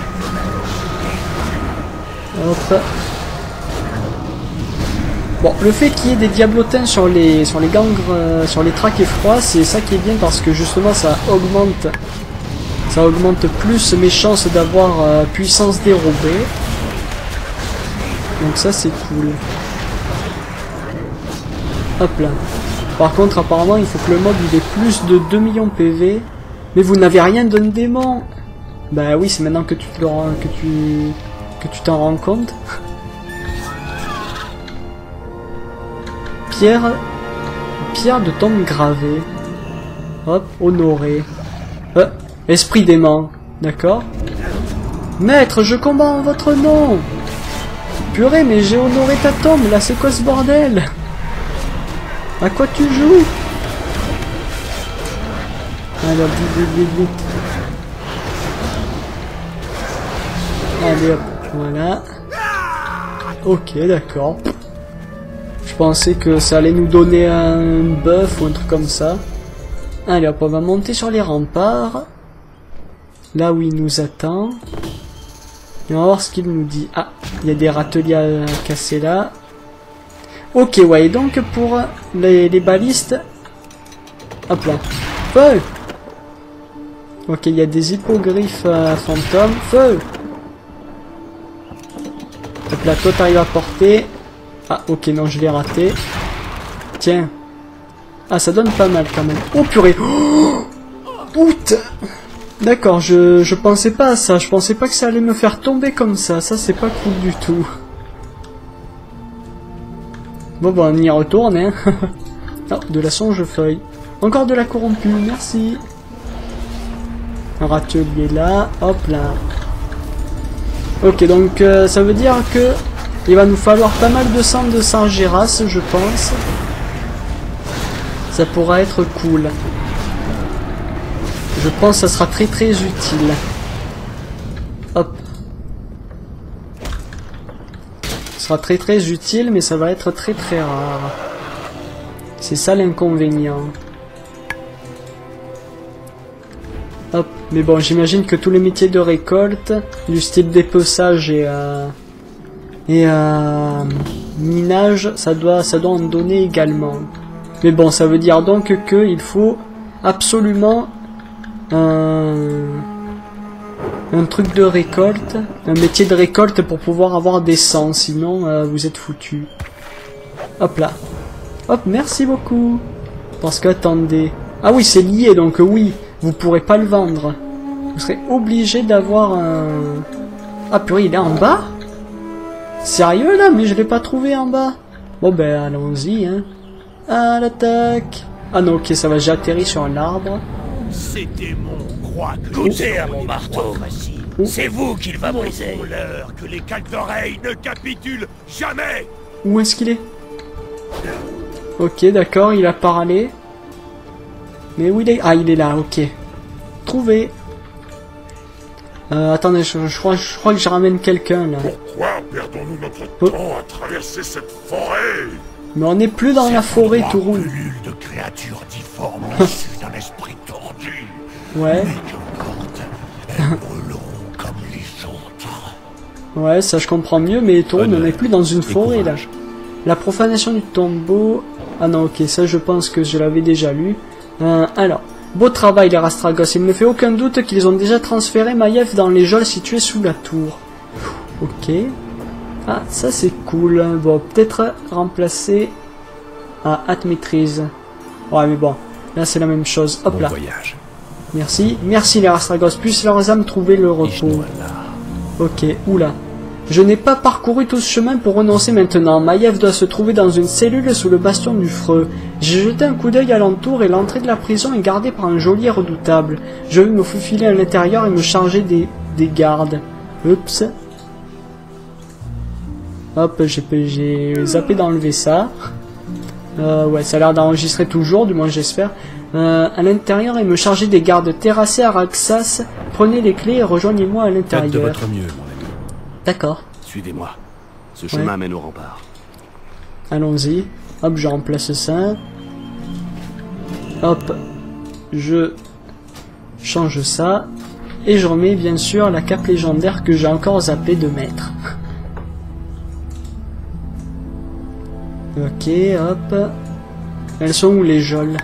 B: Hop. Bon, le fait qu'il y ait des diablotins sur les sur les gangres, euh, sur les traques effrois, c'est ça qui est bien parce que justement ça augmente ça augmente plus mes chances d'avoir euh, puissance dérobée. Donc ça c'est cool. Hop là. Par contre apparemment il faut que le mob il ait plus de deux millions P V. Mais vous n'avez rien d'un démon. Bah oui, c'est maintenant que tu te le rends, que tu que tu t'en rends compte. Pierre pierre de tombe gravée. Hop, honoré. Euh, esprit dément, d'accord. Maître, je combats en votre nom. Purée, mais j'ai honoré ta tombe, là c'est quoi ce bordel? À quoi tu joues? Alors, vite, vite, vite, vite. Allez hop, voilà. Ok, d'accord. Je pensais que ça allait nous donner un buff ou un truc comme ça. Allez hop, on va monter sur les remparts. Là où il nous attend. Et on va voir ce qu'il nous dit. Ah, il y a des râteliers à casser là. Ok, ouais, et donc pour les, les balistes... Hop là. Feu! Ok, il y a des hippogriffes euh, fantômes. Feu! Hop là, toi t'arrives à porter. Ah, ok, non, je l'ai raté. Tiens. Ah, ça donne pas mal quand même. Oh, purée! Oh, putain! D'accord, je, je pensais pas à ça. Je pensais pas que ça allait me faire tomber comme ça. Ça, c'est pas cool du tout. Bon, bon, on y retourne, hein. Oh, de la songe-feuille. Encore de la corrompue, merci. Un râtelier là. Hop là. Ok, donc euh, ça veut dire que il va nous falloir pas mal de sang de Sargeras, je pense. Ça pourra être cool. Je pense que ça sera très très utile. Hop. Ça sera très très utile, mais ça va être très très rare. C'est ça l'inconvénient. Hop. Mais bon, j'imagine que tous les métiers de récolte, du style dépeçage et euh, et euh, minage, ça doit ça doit en donner également. Mais bon, ça veut dire donc que il faut absolument un, un truc de récolte, un métier de récolte pour pouvoir avoir des sangs, sinon euh, vous êtes foutus. Hop là. Hop, merci beaucoup. Parce que attendez. Ah oui, c'est lié, donc oui, vous pourrez pas le vendre. Vous serez obligé d'avoir un... Ah purée, il est en bas? Sérieux là? Mais je l'ai pas trouvé en bas. Bon ben, allons-y, hein. À l'attaque. Ah non, ok, ça va, j'ai atterri sur un arbre.
G: Ces démons croient que... Goûtez à mon marteau. C'est vous qui va briser.
C: L'heure que les calques d'oreilles ne capitulent jamais.
B: Où est-ce qu'il est? Ok, d'accord, il a parlé. Mais où il est? Ah, il est là, ok. Trouvé. Euh, attendez, je, je, crois, je crois que je ramène quelqu'un, là.
C: Pourquoi perdons-nous notre
B: Oh.
C: temps à traverser cette forêt?
B: Mais on n'est plus dans la forêt, tout roule.
C: Pullule de créatures difformes issues d'un esprit tordu.
B: Ouais.
C: Mais qu'importe, elles brûleront comme les autres.
B: Ouais, ça je comprends mieux, mais tout roule, on
F: Honneur
B: n'est plus dans une
F: et
B: forêt, là.
F: courage.
B: La profanation du tombeau... Ah non, ok, ça je pense que je l'avais déjà lu. Euh, alors, beau travail les Rastragos, il ne fait aucun doute qu'ils ont déjà transféré Maiev dans les geôles situées sous la tour. Ok. Ah, ça c'est cool. Bon, peut-être remplacer à hâte maîtrise. Ouais, mais bon, là c'est la même chose. Hop
F: Bon
B: là.
F: voyage.
B: Merci. Merci les Rastragos. Puissent leurs âmes trouver le repos. Ok, oula. Je n'ai pas parcouru tout ce chemin pour renoncer maintenant. Maiev doit se trouver dans une cellule sous le bastion du Freux. J'ai jeté un coup d'œil alentour et l'entrée de la prison est gardée par un geôlier redoutable. Je vais me faufiler à l'intérieur et me charger des, des gardes. Oups. Hop, j'ai zappé d'enlever ça. Euh, ouais, ça a l'air d'enregistrer toujours, du moins j'espère. Euh, à l'intérieur et me charger des gardes terrassés à Raxas. Prenez les clés et rejoignez-moi à
F: Faites de
B: l'intérieur.
F: votre mieux, mon ami.
B: D'accord.
F: Suivez-moi. Ce chemin
B: Ouais.
F: mène au rempart.
B: Allons-y. Hop, je remplace ça. Hop. Je change ça. Et je remets bien sûr la cape légendaire que j'ai encore zappé de mettre. Ok, hop. Elles sont où les geôles?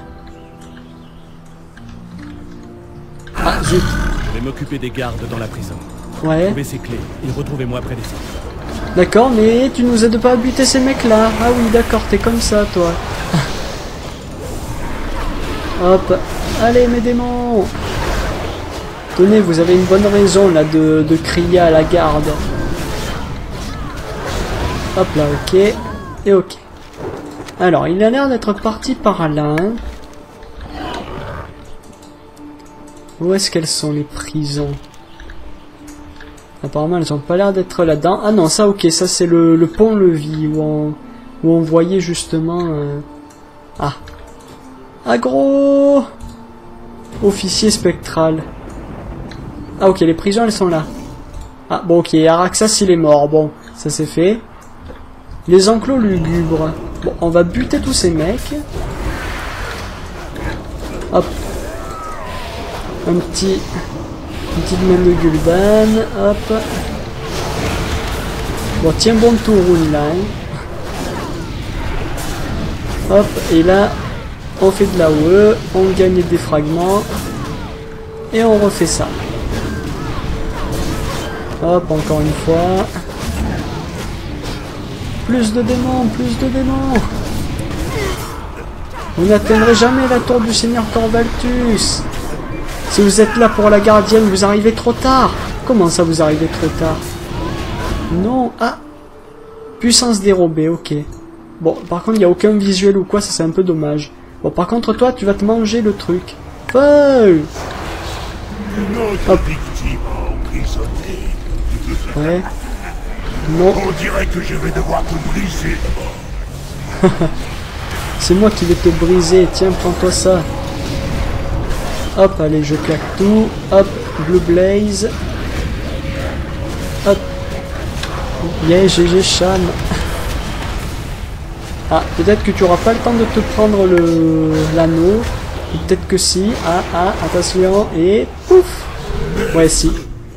B: Ah, zut.
F: Je vais m'occuper des gardes dans la prison.
B: Ouais.
F: Trouvez ces clés et retrouvez-moi près des centres.
B: D'accord, mais tu nous aides pas à buter ces mecs-là. Ah oui, d'accord, t'es comme ça, toi. Hop. Allez, mes démons. Tenez, vous avez une bonne raison, là, de, de crier à la garde. Hop là, ok. Et ok. Alors, il a l'air d'être parti par là. Hein. Où est-ce qu'elles sont, les prisons? Apparemment, elles ont pas l'air d'être là-dedans. Ah non, ça, ok, ça c'est le, le pont-levis où on, où on voyait justement... Euh... Ah. Agro officier spectral. Ah ok, les prisons, elles sont là. Ah, bon, ok, Araxas, il est mort. Bon, ça c'est fait. Les enclos lugubres. Bon, on va buter tous ces mecs. Hop. Un petit... Une petite main de Gul'dan, hop. Bon, tiens bon tout roule là. Hein. Hop, et là, on fait de la O E, on gagne des fragments. Et on refait ça. Hop, encore une fois. Plus de démons, plus de démons. Vous n'atteindrez jamais la tour du Seigneur Corvaltus. Si vous êtes là pour la gardienne, vous arrivez trop tard. Comment ça, vous arrivez trop tard? Non, ah. Puissance dérobée, ok. Bon, par contre, il n'y a aucun visuel ou quoi, ça c'est un peu dommage. Bon, par contre, toi, tu vas te manger le truc. Feu.
C: Notre victime emprisonnée.
B: Ouais. Non.
C: On dirait que je vais devoir te briser.
B: C'est moi qui vais te briser. Tiens, prends-toi ça. Hop, allez, je claque tout. Hop, Blue Blaze. Hop. Yeah, G G Shan. Ah, peut-être que tu auras pas le temps de te prendre le l'anneau. Peut-être que si. Ah, ah, attention. Et pouf. Ouais, si.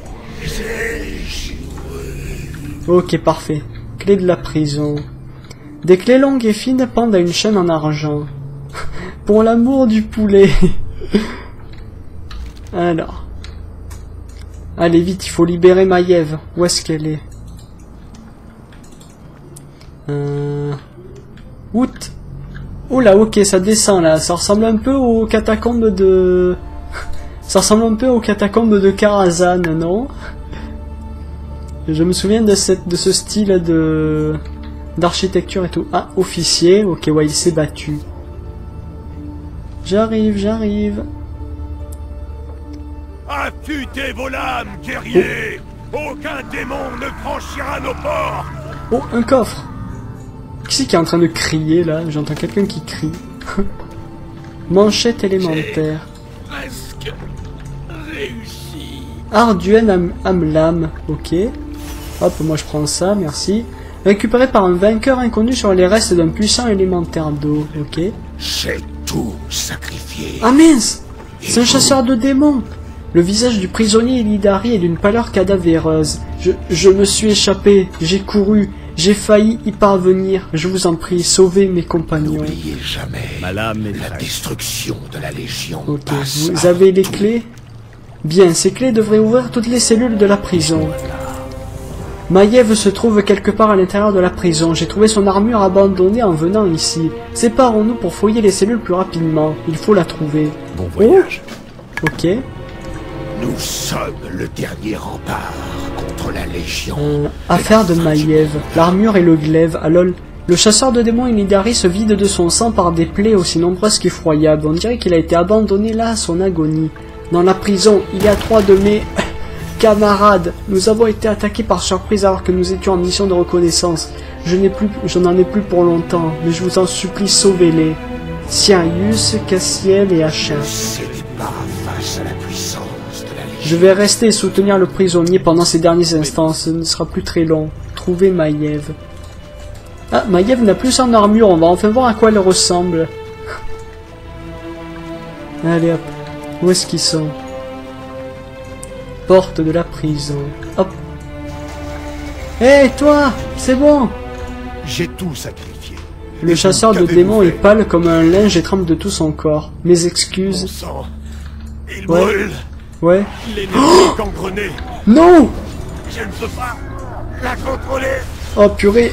B: Ok, parfait. Clé de la prison. Des clés longues et fines pendent à une chaîne en argent. Pour l'amour du poulet. Alors. Allez, vite, il faut libérer Maiev. Où est-ce qu'elle est, euh... Out. Oula, ok, ça descend là. Ça ressemble un peu aux catacombes de... Ça ressemble un peu aux catacombes de Karazhan, non? Je me souviens de, cette, de ce style de d'architecture et tout. Ah, officier. Ok, ouais, il s'est battu. J'arrive, j'arrive.
C: Affûtez vos lames, guerriers! Oh. Aucun démon ne franchira nos ports!
B: Oh, un coffre! Qui c'est qui est en train de crier là? J'entends quelqu'un qui crie. Manchette élémentaire.
G: Presque réussi.
B: Arduen am Amlam. Ok. Hop, moi je prends ça, merci. Récupéré par un vainqueur inconnu sur les restes d'un puissant élémentaire d'eau. Ok.
C: J'ai tout sacrifié.
B: Ah mince! C'est un chasseur de démons! Le visage du prisonnier Illidari est d'une pâleur cadavéreuse. Je, je me suis échappé, j'ai couru, j'ai failli y parvenir. Je vous en prie, sauvez mes compagnons.
C: N'oubliez jamais
D: Ma lame est
C: la
D: fraîche.
C: destruction de la Légion.
B: Ok,
C: passe
B: vous
C: à
B: avez les
C: tout.
B: clés? Bien, ces clés devraient ouvrir toutes les cellules de la prison. Maiev se trouve quelque part à l'intérieur de la prison. J'ai trouvé son armure abandonnée en venant ici. Séparons-nous pour fouiller les cellules plus rapidement. Il faut la trouver.
C: Bon voyage.
B: Ok.
C: Nous sommes le dernier rempart contre la Légion.
B: Euh, affaire de Maiev. L'armure et le glaive. Ah lol. Le chasseur de démons Illidari se vide de son sang par des plaies aussi nombreuses qu'effroyables. On dirait qu'il a été abandonné là à son agonie. Dans la prison, il y a trois de mes... camarades, nous avons été attaqués par surprise alors que nous étions en mission de reconnaissance. Je n'ai plus, je n'en ai plus pour longtemps, mais je vous en supplie, sauvez-les. Sirius, Cassiel et Achin.
C: Ne cédez pas face à la puissance de la Légion.
B: Je vais rester et soutenir le prisonnier pendant ces derniers instants, ce ne sera plus très long. Trouvez Maiev. Ah, Maiev n'a plus son armure, on va enfin voir à quoi elle ressemble. Allez hop, où est-ce qu'ils sont? Porte de la prison. Hop. Hé, hey, toi, c'est bon.
C: J'ai tout sacrifié.
B: Le
C: Et
B: chasseur
C: vous,
B: de
C: qu'avez-vous
B: démons est
C: fait?
B: pâle comme un linge et tremble de tout son corps. Mes
C: Mon
B: excuses.
C: sang. Il
B: Ouais.
C: brûle.
B: Ouais.
C: L'énergie est gangrenée.
B: Non.
C: Je ne peux pas la contrôler.
B: Oh purée.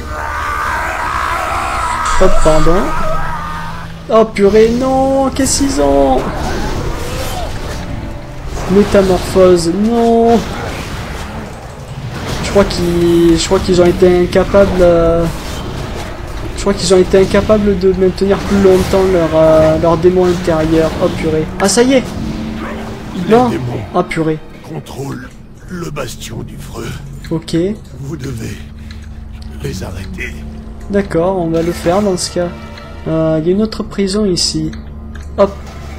B: Hop, pardon. Oh purée, non. Qu'est-ce qu'ils ont? Métamorphose, non. Je crois qu'ils, je crois qu'ils ont été incapables. Euh... Je crois qu'ils ont été incapables de maintenir plus longtemps leur euh, leur démon intérieur. Oh purée. Ah ça y est. Non.
C: Les démons
B: Ah purée.
C: contrôlent le bastion du feu.
B: Ok.
C: Vous devez les arrêter.
B: D'accord, on va le faire dans ce cas. Euh, Il y a une autre prison ici. Hop.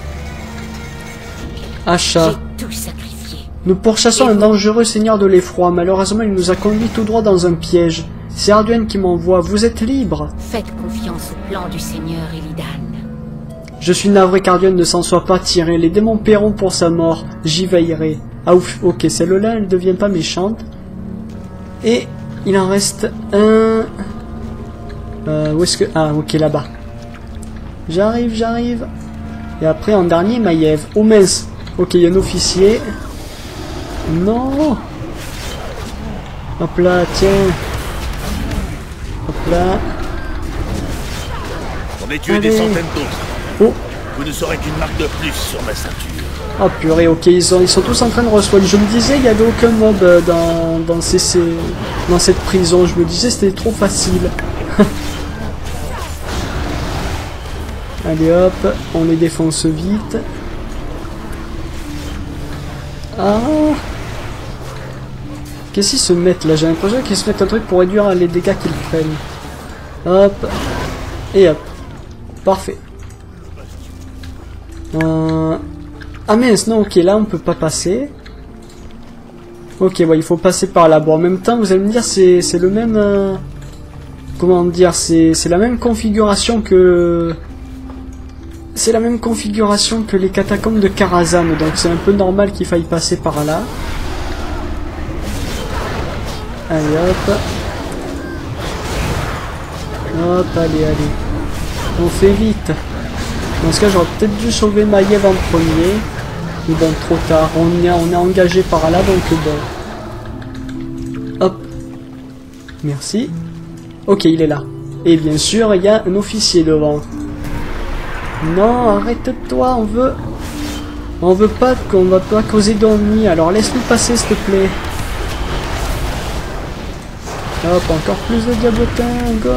B: Achat.
E: J'ai tout sacrifié.
B: Nous pourchassons un dangereux seigneur de l'effroi. Malheureusement, il nous a conduits tout droit dans un piège. C'est Arduen qui m'envoie. Vous êtes libre.
E: Faites confiance au plan du seigneur Illidan.
B: Je suis navré qu'Arduen ne s'en soit pas tiré. Les démons paieront pour sa mort. J'y veillerai. Ah ouf, ok, celle-là, elle devient pas méchante. Et il en reste un... Euh, où est-ce que... Ah, ok, là-bas. J'arrive, j'arrive. Et après, en dernier, Maiev. Oh mince. Ok, il y a un officier. Non. Hop là, tiens. Hop là.
G: J'en ai tué
B: Allez.
G: des centaines d'autres.
B: Oh.
G: Vous ne serez qu'une marque de plus sur ma ceinture.
B: Oh purée, ok, ils sont, ils sont tous en train de reçoivre. Je me disais, il n'y avait aucun mob euh, dans, dans, ces, ces, dans cette prison. Je me disais, c'était trop facile. Allez hop, on les défonce vite. Ah. Qu'est-ce qu'ils se mettent là? J'ai l'impression qu'ils se mettent un truc pour réduire les dégâts qu'ils prennent. Hop. Et hop. Parfait. Euh... Ah mince, non, ok, là on peut pas passer. Ok, ouais, il faut passer par là. Bon, en même temps, vous allez me dire, c'est le même... Euh... Comment dire, c'est la même configuration que... C'est la même configuration que les catacombes de Karazhan, donc c'est un peu normal qu'il faille passer par là. Allez, hop. Hop, allez, allez. On fait vite. Dans ce cas, j'aurais peut-être dû sauver Maiev en premier. Mais bon, trop tard. On est, on est engagé par là, donc bon. Hop. Merci. Ok, il est là. Et bien sûr, il y a un officier devant. Non, arrête-toi, on veut... On veut pas qu'on va pas causer d'ennui, alors laisse-nous passer, s'il te plaît. Hop, encore plus de diablotins, go.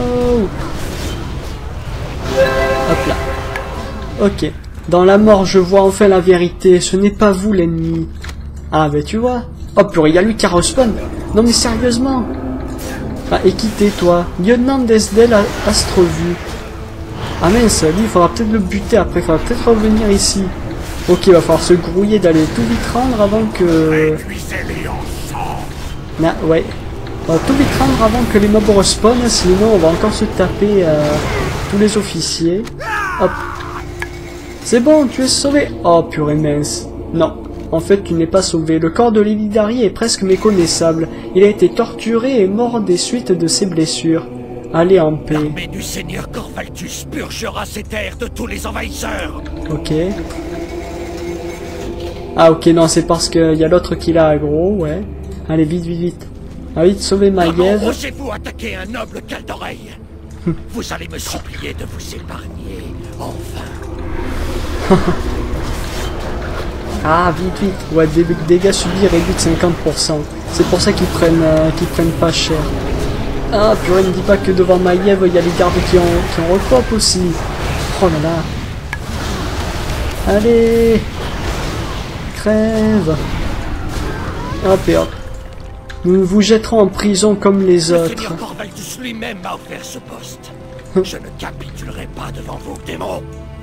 B: Hop là. Ok. Dans la mort, je vois enfin la vérité, ce n'est pas vous l'ennemi. Ah, ben tu vois. Oh purée, il y a lui qui a respawn. Non mais sérieusement. Ah, et quittez toi. Lieutenant d'Esdel Astrevu. Ah mince, lui, il faudra peut-être le buter après, il faudra peut-être revenir ici. Ok, il va falloir se grouiller d'aller tout vite rendre avant que... Nah, ouais. On va tout vite rendre avant que les mobs respawnent, sinon on va encore se taper euh, tous les officiers. Hop. C'est bon, tu es sauvé. Oh, purée mince. Non. En fait, tu n'es pas sauvé. Le corps de Lilidari est presque méconnaissable. Il a été torturé et mort des suites de ses blessures. Allez en paix.
G: L'armée du seigneur Corvaltus purgera ces terres de tous les envahisseurs.
B: Ok. Ah ok, non, c'est parce qu'il y a l'autre qui l'a aggro, ouais. Allez, vite, vite, vite. Ah vite, sauver Maiev.
G: Comment osez-vous attaquer un noble Caldoreille? Vous allez me supplier de vous épargner, enfin.
B: Ah, vite, vite. Ouais, des dégâts subis réduits de cinquante pour cent. C'est pour ça qu'ils prennent, euh, qu'ils prennent pas cher. Ah, purée, ne dis pas que devant Maiev, il y a les gardes qui ont, qui ont repop aussi. Oh là là. Allez. Crève. Hop et hop. Nous vous jetterons en prison comme les autres.
G: Le seigneur Corvaltus lui-même m'a offert ce poste. Je ne capitulerai pas devant vos démons.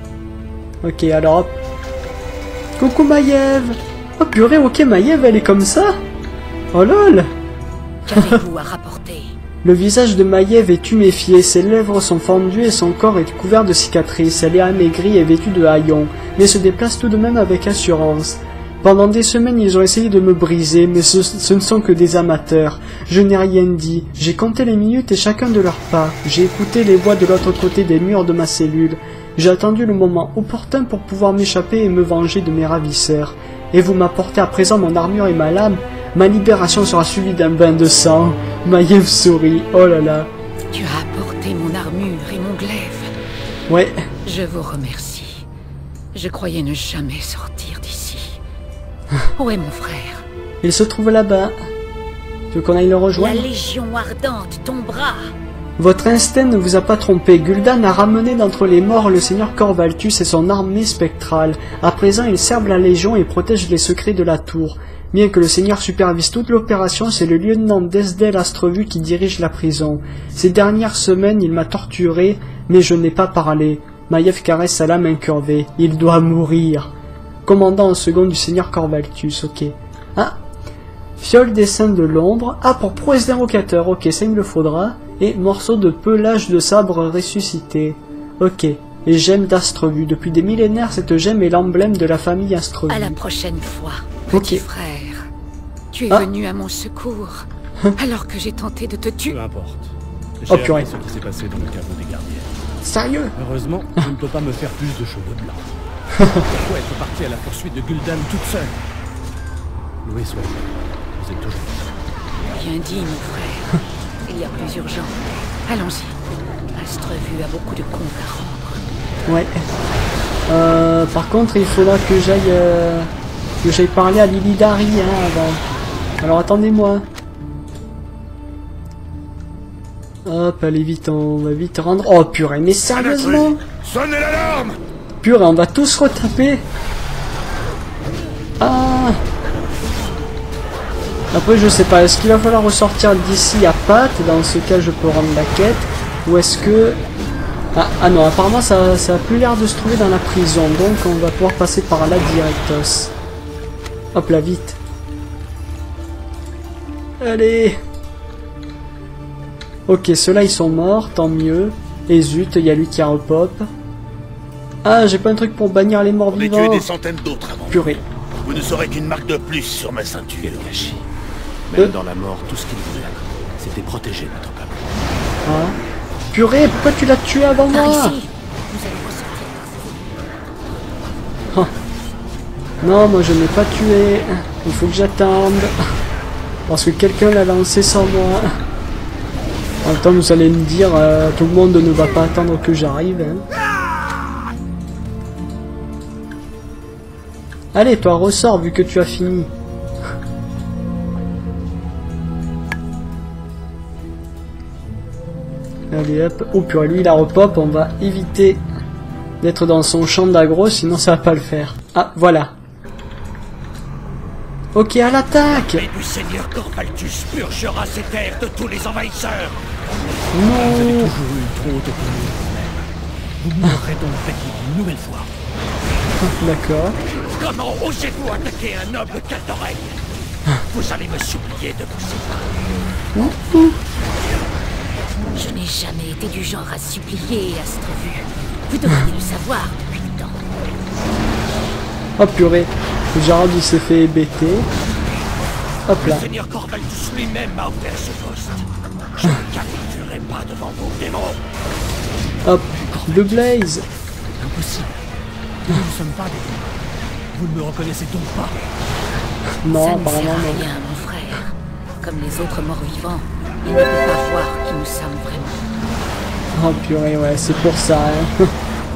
B: Ok, alors hop. Coucou Maiev. Oh purée, ok, Maiev, elle est comme ça. Oh lol.
E: Qu'avez-vous à rapporter?
B: Le visage de Maiev est tuméfié, ses lèvres sont fendues et son corps est couvert de cicatrices. Elle est amaigrie et vêtue de haillons, mais se déplace tout de même avec assurance. Pendant des semaines, ils ont essayé de me briser, mais ce, ce ne sont que des amateurs. Je n'ai rien dit. J'ai compté les minutes et chacun de leurs pas. J'ai écouté les voix de l'autre côté des murs de ma cellule. J'ai attendu le moment opportun pour pouvoir m'échapper et me venger de mes ravisseurs. Et vous m'apportez à présent mon armure et ma lame. Ma libération sera suivie d'un bain de sang. Maiev sourit. Oh là là.
E: Tu as apporté mon armure et mon glaive.
B: Ouais.
E: Je vous remercie. Je croyais ne jamais sortir d'ici. Où est mon frère?
B: Il se trouve là-bas. Tu veux qu'on aille le rejoindre?
E: La Légion ardente tombera.
B: Votre instinct ne vous a pas trompé. Gul'dan a ramené d'entre les morts le seigneur Corvaltus et son armée spectrale. À présent, il serve la Légion et protège les secrets de la tour. Bien que le seigneur supervise toute l'opération, c'est le lieutenant d'Esdel Astrevu qui dirige la prison. Ces dernières semaines, il m'a torturé, mais je n'ai pas parlé. Maiev caresse sa lame incurvée. Il doit mourir. Commandant en second du seigneur Corvaltus, ok. Ah, fiole des seins de l'ombre. Ah, pour prouesse d'invocateur, ok, ça il me le faudra. Et morceau de pelage de sabre ressuscité. Ok, et gemme d'Astrevu. Depuis des millénaires, cette gemme est l'emblème de la famille Astrevu.
E: À la prochaine fois,
B: Ok.
E: petit frère. Tu es
B: Ah.
E: venu à mon secours, alors que j'ai tenté de te tuer.
F: Peu importe. J'ai
B: Oh, purée.
F: appris ce qui s'est passé dans le caveau des gardiens.
B: Sérieux?
F: Heureusement, je ne peux pas me faire plus de cheveux blancs. Pourquoi être parti à la poursuite de Gul'dan toute seule? Loué soit Dieu, vous êtes toujours là.
E: Bien dit, mon frère. Il y a plus urgent. Allons-y. Astrevu a beaucoup de comptes à rendre.
B: Ouais. Euh, par contre, il faudra que j'aille euh, que j'aille parler à Lilidari hein, avant. Alors attendez-moi. Hop, allez vite, on va vite rendre. Oh purée, mais sérieusement?
C: Sonnez l'alarme!
B: Purée, on va tous retaper. Ah. Après, je sais pas, est-ce qu'il va falloir ressortir d'ici à Pat? Dans ce cas, je peux rendre la quête. Ou est-ce que... Ah, ah non, apparemment, ça, ça a plus l'air de se trouver dans la prison. Donc, on va pouvoir passer par là directos. Hop là, vite. Allez. Ok, ceux-là, ils sont morts, tant mieux. Et zut, il y a lui qui a repop. Ah, j'ai pas un truc pour bannir les morts
G: On a tué
B: vivants.
G: des centaines d'autres avant.
B: Purée.
G: Vous ne serez qu'une marque de plus sur ma ceinture.
F: Le gâchis. Même
B: Euh.
F: dans la mort, tout ce qu'il voulait, c'était protéger notre peuple.
B: Ah. Purée, pourquoi tu l'as tué avant
E: Par
B: moi?
E: ici, nous allons ressortir par ces
B: Non, moi je n'ai pas tué. Il faut que j'attende. Parce que quelqu'un l'a lancé sans moi. En même temps, vous allez me dire, euh, tout le monde ne va pas attendre que j'arrive. Hein. Allez, toi, ressors vu que tu as fini. Allez, hop. Oh purée, lui, il a repop. On va éviter d'être dans son champ d'aggro, sinon ça va pas le faire. Ah, voilà. Ok, à l'attaque.
G: L'armée du Seigneur Corvaltus purgera ces terres de tous les envahisseurs.
F: Vous avez
B: Non.
F: toujours eu trop d'opinion de vous-même. Vous mourrez donc bêtement une nouvelle fois.
B: D'accord.
G: Comment osez-vous attaquer un noble Caldoreille? Vous allez me supplier de vous séparer.
E: Je n'ai jamais été du genre à supplier, Astrevu. Vous devriez le savoir depuis le temps.
B: Oh purée. Gérald il s'est fait hébéter. Hop là.
G: Le Seigneur Corvaltus lui-même m'a offert ce poste. Je ne capitulerai pas devant vos démons.
B: Hop. Le Blaze.
F: Impossible. Nous ne sommes pas des démons. Vous ne me reconnaissez donc pas.
B: Non,
E: Ça ne
B: apparemment
E: sert à
B: non.
E: rien, mon frère. Comme les autres morts-vivants, il ne peut pas voir qui nous sommes vraiment.
B: Oh purée, ouais, c'est pour ça. Hein.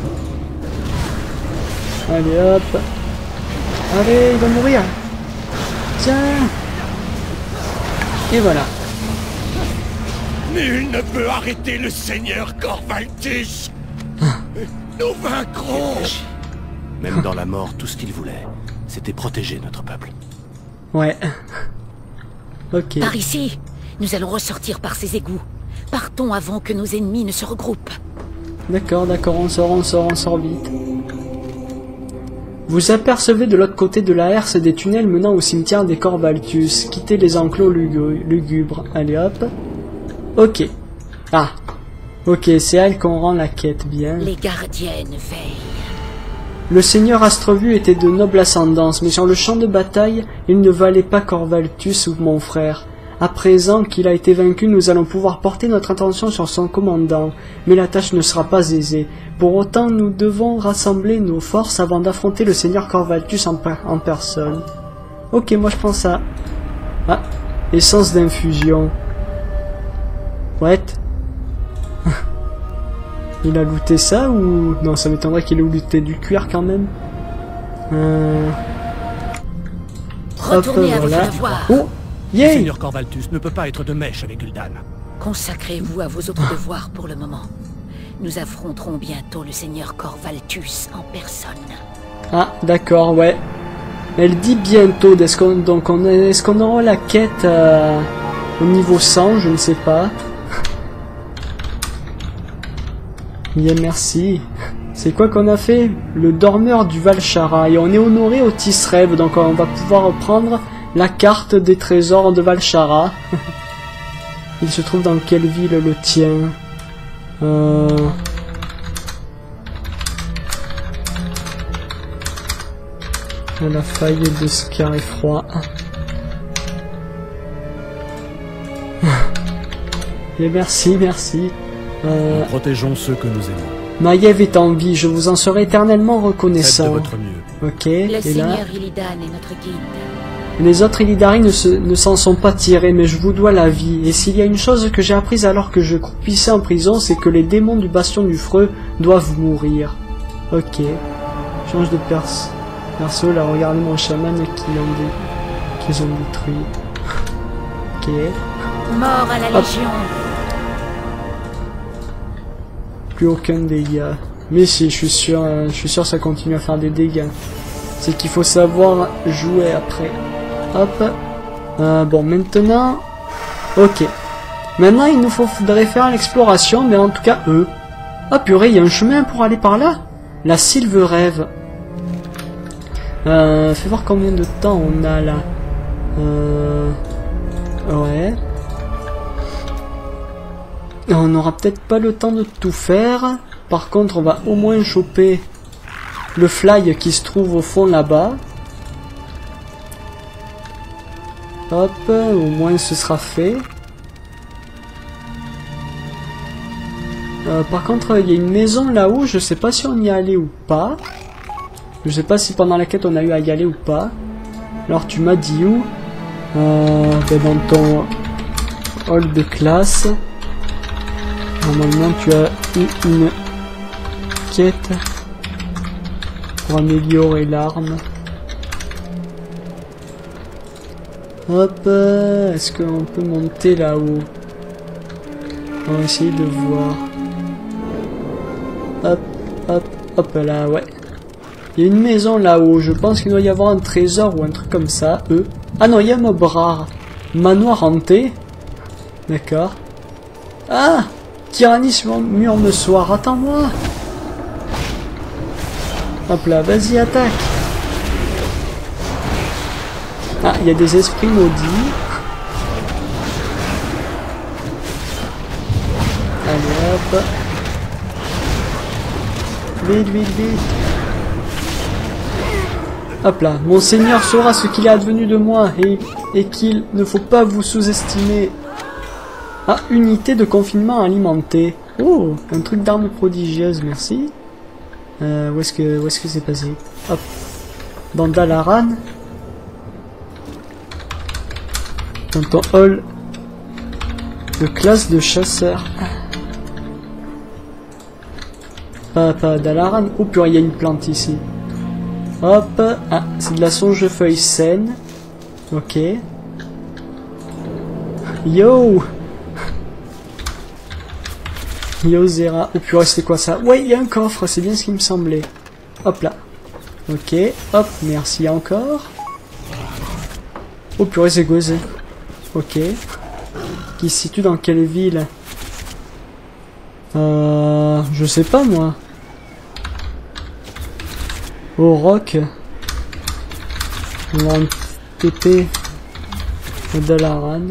B: Allez hop. Allez, il va mourir. Tiens. Et voilà.
G: Nul ne peut arrêter le Seigneur Corvaltus. Nous vaincrons.
F: Même dans la mort, tout ce qu'il voulait, c'était protéger notre peuple.
B: Ouais. Ok.
E: Par ici, nous allons ressortir par ces égouts. Partons avant que nos ennemis ne se regroupent.
B: D'accord, d'accord, on sort, on sort, on sort vite. Vous apercevez de l'autre côté de la herse des tunnels menant au cimetière des Corvaltus. Quittez les enclos lugu- lugubres. Allez hop. Ok. Ah. Ok, c'est à elle qu'on rend la quête, bien.
E: Les gardiennes veillent.
B: Le seigneur Astrevu était de noble ascendance, mais sur le champ de bataille, il ne valait pas Corvaltus ou mon frère. À présent qu'il a été vaincu, nous allons pouvoir porter notre attention sur son commandant, mais la tâche ne sera pas aisée. Pour autant, nous devons rassembler nos forces avant d'affronter le seigneur Corvaltus en, per en personne. Ok, moi je prends ça. Ah, essence d'infusion. What? Il a looté ça ou... Non, ça m'étonnerait qu'il ait looté du cuir quand même. Euh...
E: Retournez à
B: voilà.
E: votre devoir.
B: Oh,
F: Le
B: yay!
F: Seigneur Corvaltus ne peut pas être de mèche avec Gul'dan.
E: Consacrez-vous à vos autres devoirs pour le moment. Nous affronterons bientôt le seigneur Corvaltus en personne.
B: Ah, d'accord, ouais. Elle dit bientôt. Est-ce qu'on donc on est-ce qu'on aura la quête euh, au niveau cent? Je ne sais pas. Bien, merci. C'est quoi qu'on a fait? Le dormeur du Valshara. Et on est honoré au Tisrêve, donc on va pouvoir prendre la carte des trésors de Valshara. Il se trouve dans quelle ville le tien? Euh... La faille de Scarifroid. Et merci, merci. Euh...
F: Nous protégeons ceux que nous aimons.
B: Maiev est en vie, je vous en serai éternellement
F: Faites de
B: reconnaissant.
F: votre mieux.
B: Ok,
E: Le
B: et là,
E: seigneur Illidan est notre guide.
B: les autres Illidari ne se- ne s'en sont pas tirés, mais je vous dois la vie. Et s'il y a une chose que j'ai apprise alors que je croupissais en prison, c'est que les démons du Bastion du Freux doivent mourir. Ok, change de perse. Perso, là, regardez mon chaman qui ont, dé... qu'ils ont détruit. Ok.
E: Mort à la
B: Hop.
E: Légion.
B: Plus aucun dégât. Mais si, je suis sûr, euh, je suis sûr que ça continue à faire des dégâts. C'est qu'il faut savoir jouer après. Hop. Euh, bon, maintenant... Ok. Maintenant, il nous faudrait faire l'exploration, mais en tout cas, eux. Ah purée, il y a un chemin pour aller par là. La Sylve Rêve. Euh, fais voir combien de temps on a là. Euh... Ouais. On n'aura peut-être pas le temps de tout faire. Par contre, on va au moins choper le fly qui se trouve au fond là-bas. Hop, au moins ce sera fait. Euh, par contre, il y a une maison là-haut, je sais pas si on y est allé ou pas. Je sais pas si pendant la quête on a eu à y aller ou pas. Alors tu m'as dit où? euh, ben dans ton hall de classe. Normalement tu as eu une quête pour améliorer l'arme. Hop, est-ce qu'on peut monter là-haut? On va essayer de voir. Hop, hop, hop là, ouais. Il y a une maison là-haut, je pense qu'il doit y avoir un trésor ou un truc comme ça, eux. Ah non, il y a un mob rare. Manoir hanté. D'accord. Ah, Tyrannis Murne-Soir, attends-moi. Hop là, vas-y, attaque. Ah, il y a des esprits maudits. Allez, hop. Vite, vite, vite. Hop là, mon seigneur saura ce qu'il est advenu de moi et, et qu'il ne faut pas vous sous-estimer. Ah, unité de confinement alimentée. Oh, un truc d'arme prodigieuse, merci. Euh, où est-ce que où est-ce que c'est passé? Hop. Dans Dalaran. Dans ton hall de classe de chasseur. Pas, pas Dalaran. Oh purée, il y a une plante ici. Hop. Ah, c'est de la songe-feuille saine. Ok. Yo. Yo Zera. Oh purée, c'était quoi ça? Ouais, il y a un coffre, c'est bien ce qui me semblait. Hop là. Ok. Hop, merci encore. Oh purée, c'est gosé. Ok. Qui se situe dans quelle ville? Euh... Je sais pas moi. Au roc. On va en péter de la rane.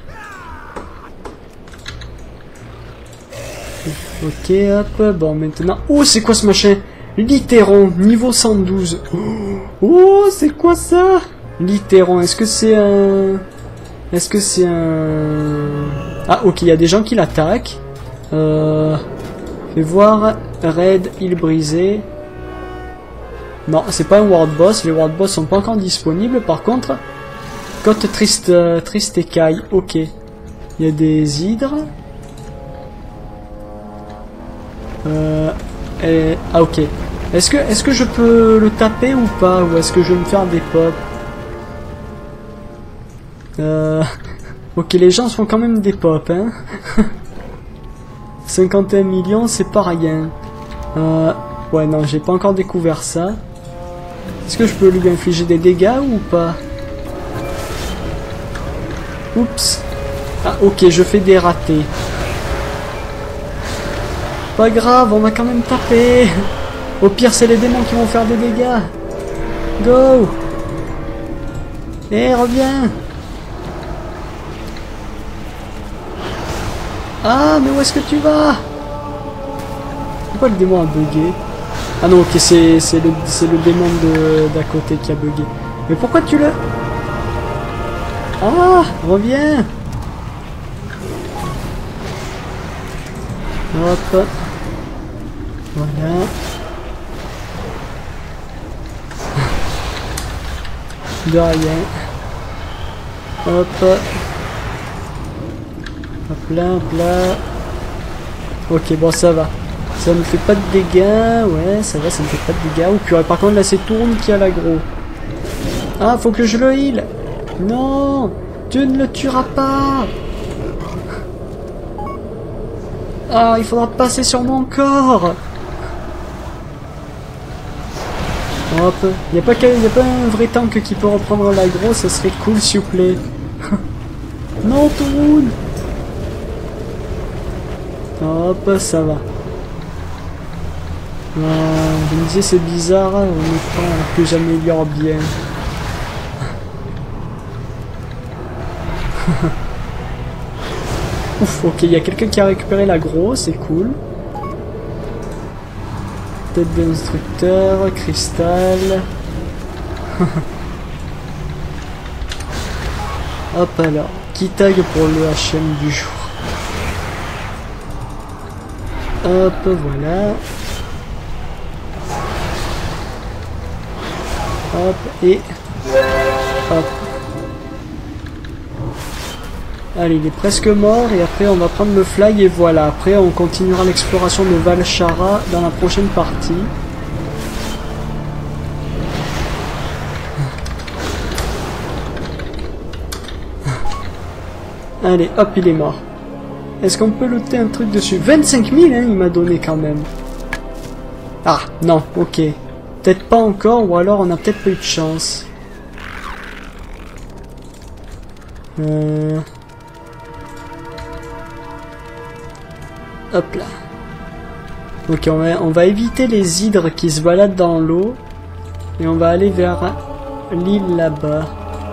B: Ok, hop. Bon, maintenant... Oh, c'est quoi ce machin? Littéron, niveau cent douze. Oh, c'est quoi ça? Littéron, est-ce que c'est un... Est-ce que c'est un... Ah, ok, il y a des gens qui l'attaquent. Euh... Fais voir. Raid, île brisée. Non, c'est pas un world boss. Les world boss sont pas encore disponibles. Par contre, côte triste, euh, triste écaille. Ok. Il y a des hydres. Euh... Et... Ah, ok. Est-ce que, est-ce que je peux le taper ou pas? Ou est-ce que je vais me faire des pops? Euh... Ok, les gens font quand même des pops, hein. cinquante et un millions, c'est pas rien. Euh... Ouais, non, j'ai pas encore découvert ça. Est-ce que je peux lui infliger des dégâts ou pas? Oups. Ah, ok, je fais des ratés. Pas grave, on va quand même taper. Au pire, c'est les démons qui vont faire des dégâts. Go. Eh, reviens. Ah, mais où est-ce que tu vas? Pourquoi le démon a bugué? Ah non, ok, c'est le, le démon d'à côté qui a bugué. Mais pourquoi tu le... Ah, reviens. Hop. Voilà. De rien. Hop. Hop là, hop là. Ok, bon, ça va. Ça me fait pas de dégâts. Ouais, ça va, ça me fait pas de dégâts. Ou purée, par contre, là, c'est Tourne qui a l'aggro. Ah, faut que je le heal. Non, tu ne le tueras pas. Ah, il faudra passer sur mon corps. Hop. Il n'y a, a pas un vrai tank qui peut reprendre l'aggro, ça serait cool, s'il vous plaît. Non, tout le monde. Hop, ça va. Euh, je me disais c'est bizarre, on est pas que j'améliore bien. Ouf, ok, il y a quelqu'un qui a récupéré l'agro, c'est cool. Tête d'instructeur, cristal. Hop alors, qui tag pour le H M du jour. Hop, voilà. Hop, et... Hop. Allez, il est presque mort, et après on va prendre le flag, et voilà. Après on continuera l'exploration de Val'Shara dans la prochaine partie. Allez, hop, il est mort. Est-ce qu'on peut looter un truc dessus? vingt-cinq mille, hein, il m'a donné quand même. Ah, non, ok. Peut-être pas encore, ou alors on a peut-être pas eu de chance. Euh... Hop là. Ok, on va, on va éviter les hydres qui se baladent dans l'eau. Et on va aller vers l'île là-bas.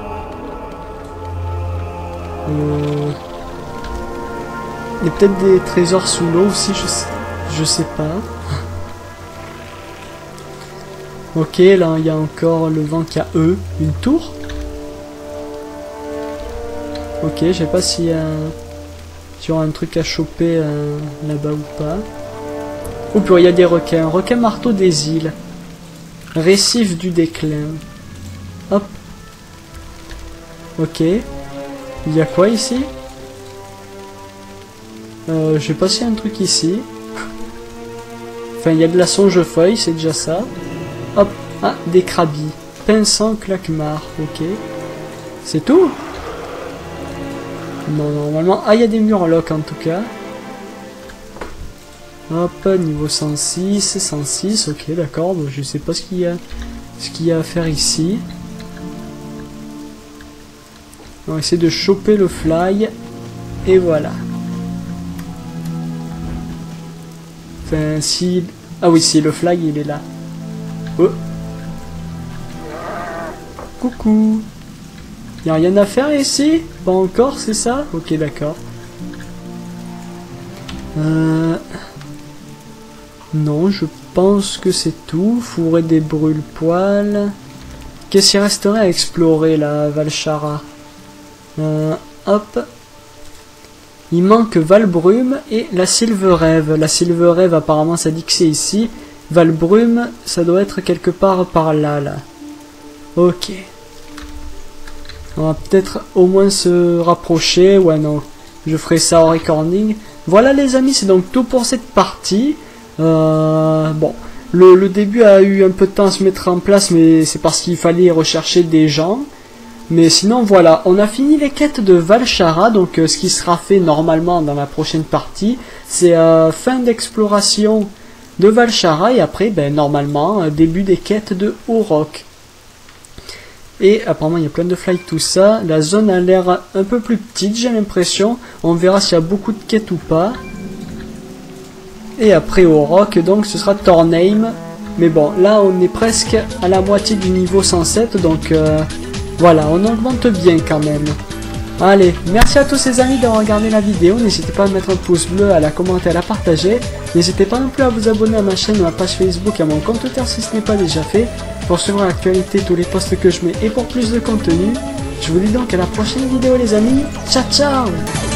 B: Euh... Il y a peut-être des trésors sous l'eau aussi, je sais, je sais pas. Ok, là il y a encore le vent qui a eux, une tour. Ok, je sais pas s'il y a, s'il y aura un truc à choper euh, là-bas ou pas. Oh, puis il y a des requins, requin marteau des îles, récif du déclin. Hop. Ok. Il y a quoi ici? Euh, je sais pas s'il y a un truc ici. Enfin, il y a de la songe-feuille, c'est déjà ça. Hop, ah, des crabis. Pinsant claquemar, ok. C'est tout? Non, normalement... Ah, il y a des murlocs en tout cas. Hop, niveau cent six, cent six, ok, d'accord. Bon, je sais pas ce qu'il y a, ce qu'il y a à faire ici. On va essayer de choper le fly. Et voilà. Enfin, si... Ah oui, si, le flag, il est là. Oh. Coucou. Y'a rien à faire ici? Pas encore, c'est ça? Ok, d'accord. Euh... Non, je pense que c'est tout. Fourrer des brûle-poils. Qu'est-ce qu'il resterait à explorer, là, Val'Shara? Euh... Hop. Il manque Valbrume et la Silverève. La Silverève, apparemment, ça dit que c'est ici. Valbrume, ça doit être quelque part par là, là. Ok. On va peut-être au moins se rapprocher. Ouais, non. Je ferai ça en recording. Voilà, les amis, c'est donc tout pour cette partie. Euh, bon. Le, le début a eu un peu de temps à se mettre en place, mais c'est parce qu'il fallait rechercher des gens. Mais sinon voilà, on a fini les quêtes de Val'Shara, donc euh, ce qui sera fait normalement dans la prochaine partie, c'est euh, fin d'exploration de Val'Shara et après, ben, normalement, euh, début des quêtes de Orok. Et apparemment il y a plein de fly, tout ça, la zone a l'air un peu plus petite, j'ai l'impression, on verra s'il y a beaucoup de quêtes ou pas. Et après Orok, donc ce sera Tornheim, mais bon, là on est presque à la moitié du niveau cent sept, donc... Euh, Voilà, on augmente bien quand même. Allez, merci à tous les amis d'avoir regardé la vidéo. N'hésitez pas à mettre un pouce bleu, à la commenter, à la partager. N'hésitez pas non plus à vous abonner à ma chaîne, à ma page Facebook et à mon compte Twitter si ce n'est pas déjà fait. Pour suivre l'actualité, tous les posts que je mets et pour plus de contenu. Je vous dis donc à la prochaine vidéo les amis. Ciao ciao!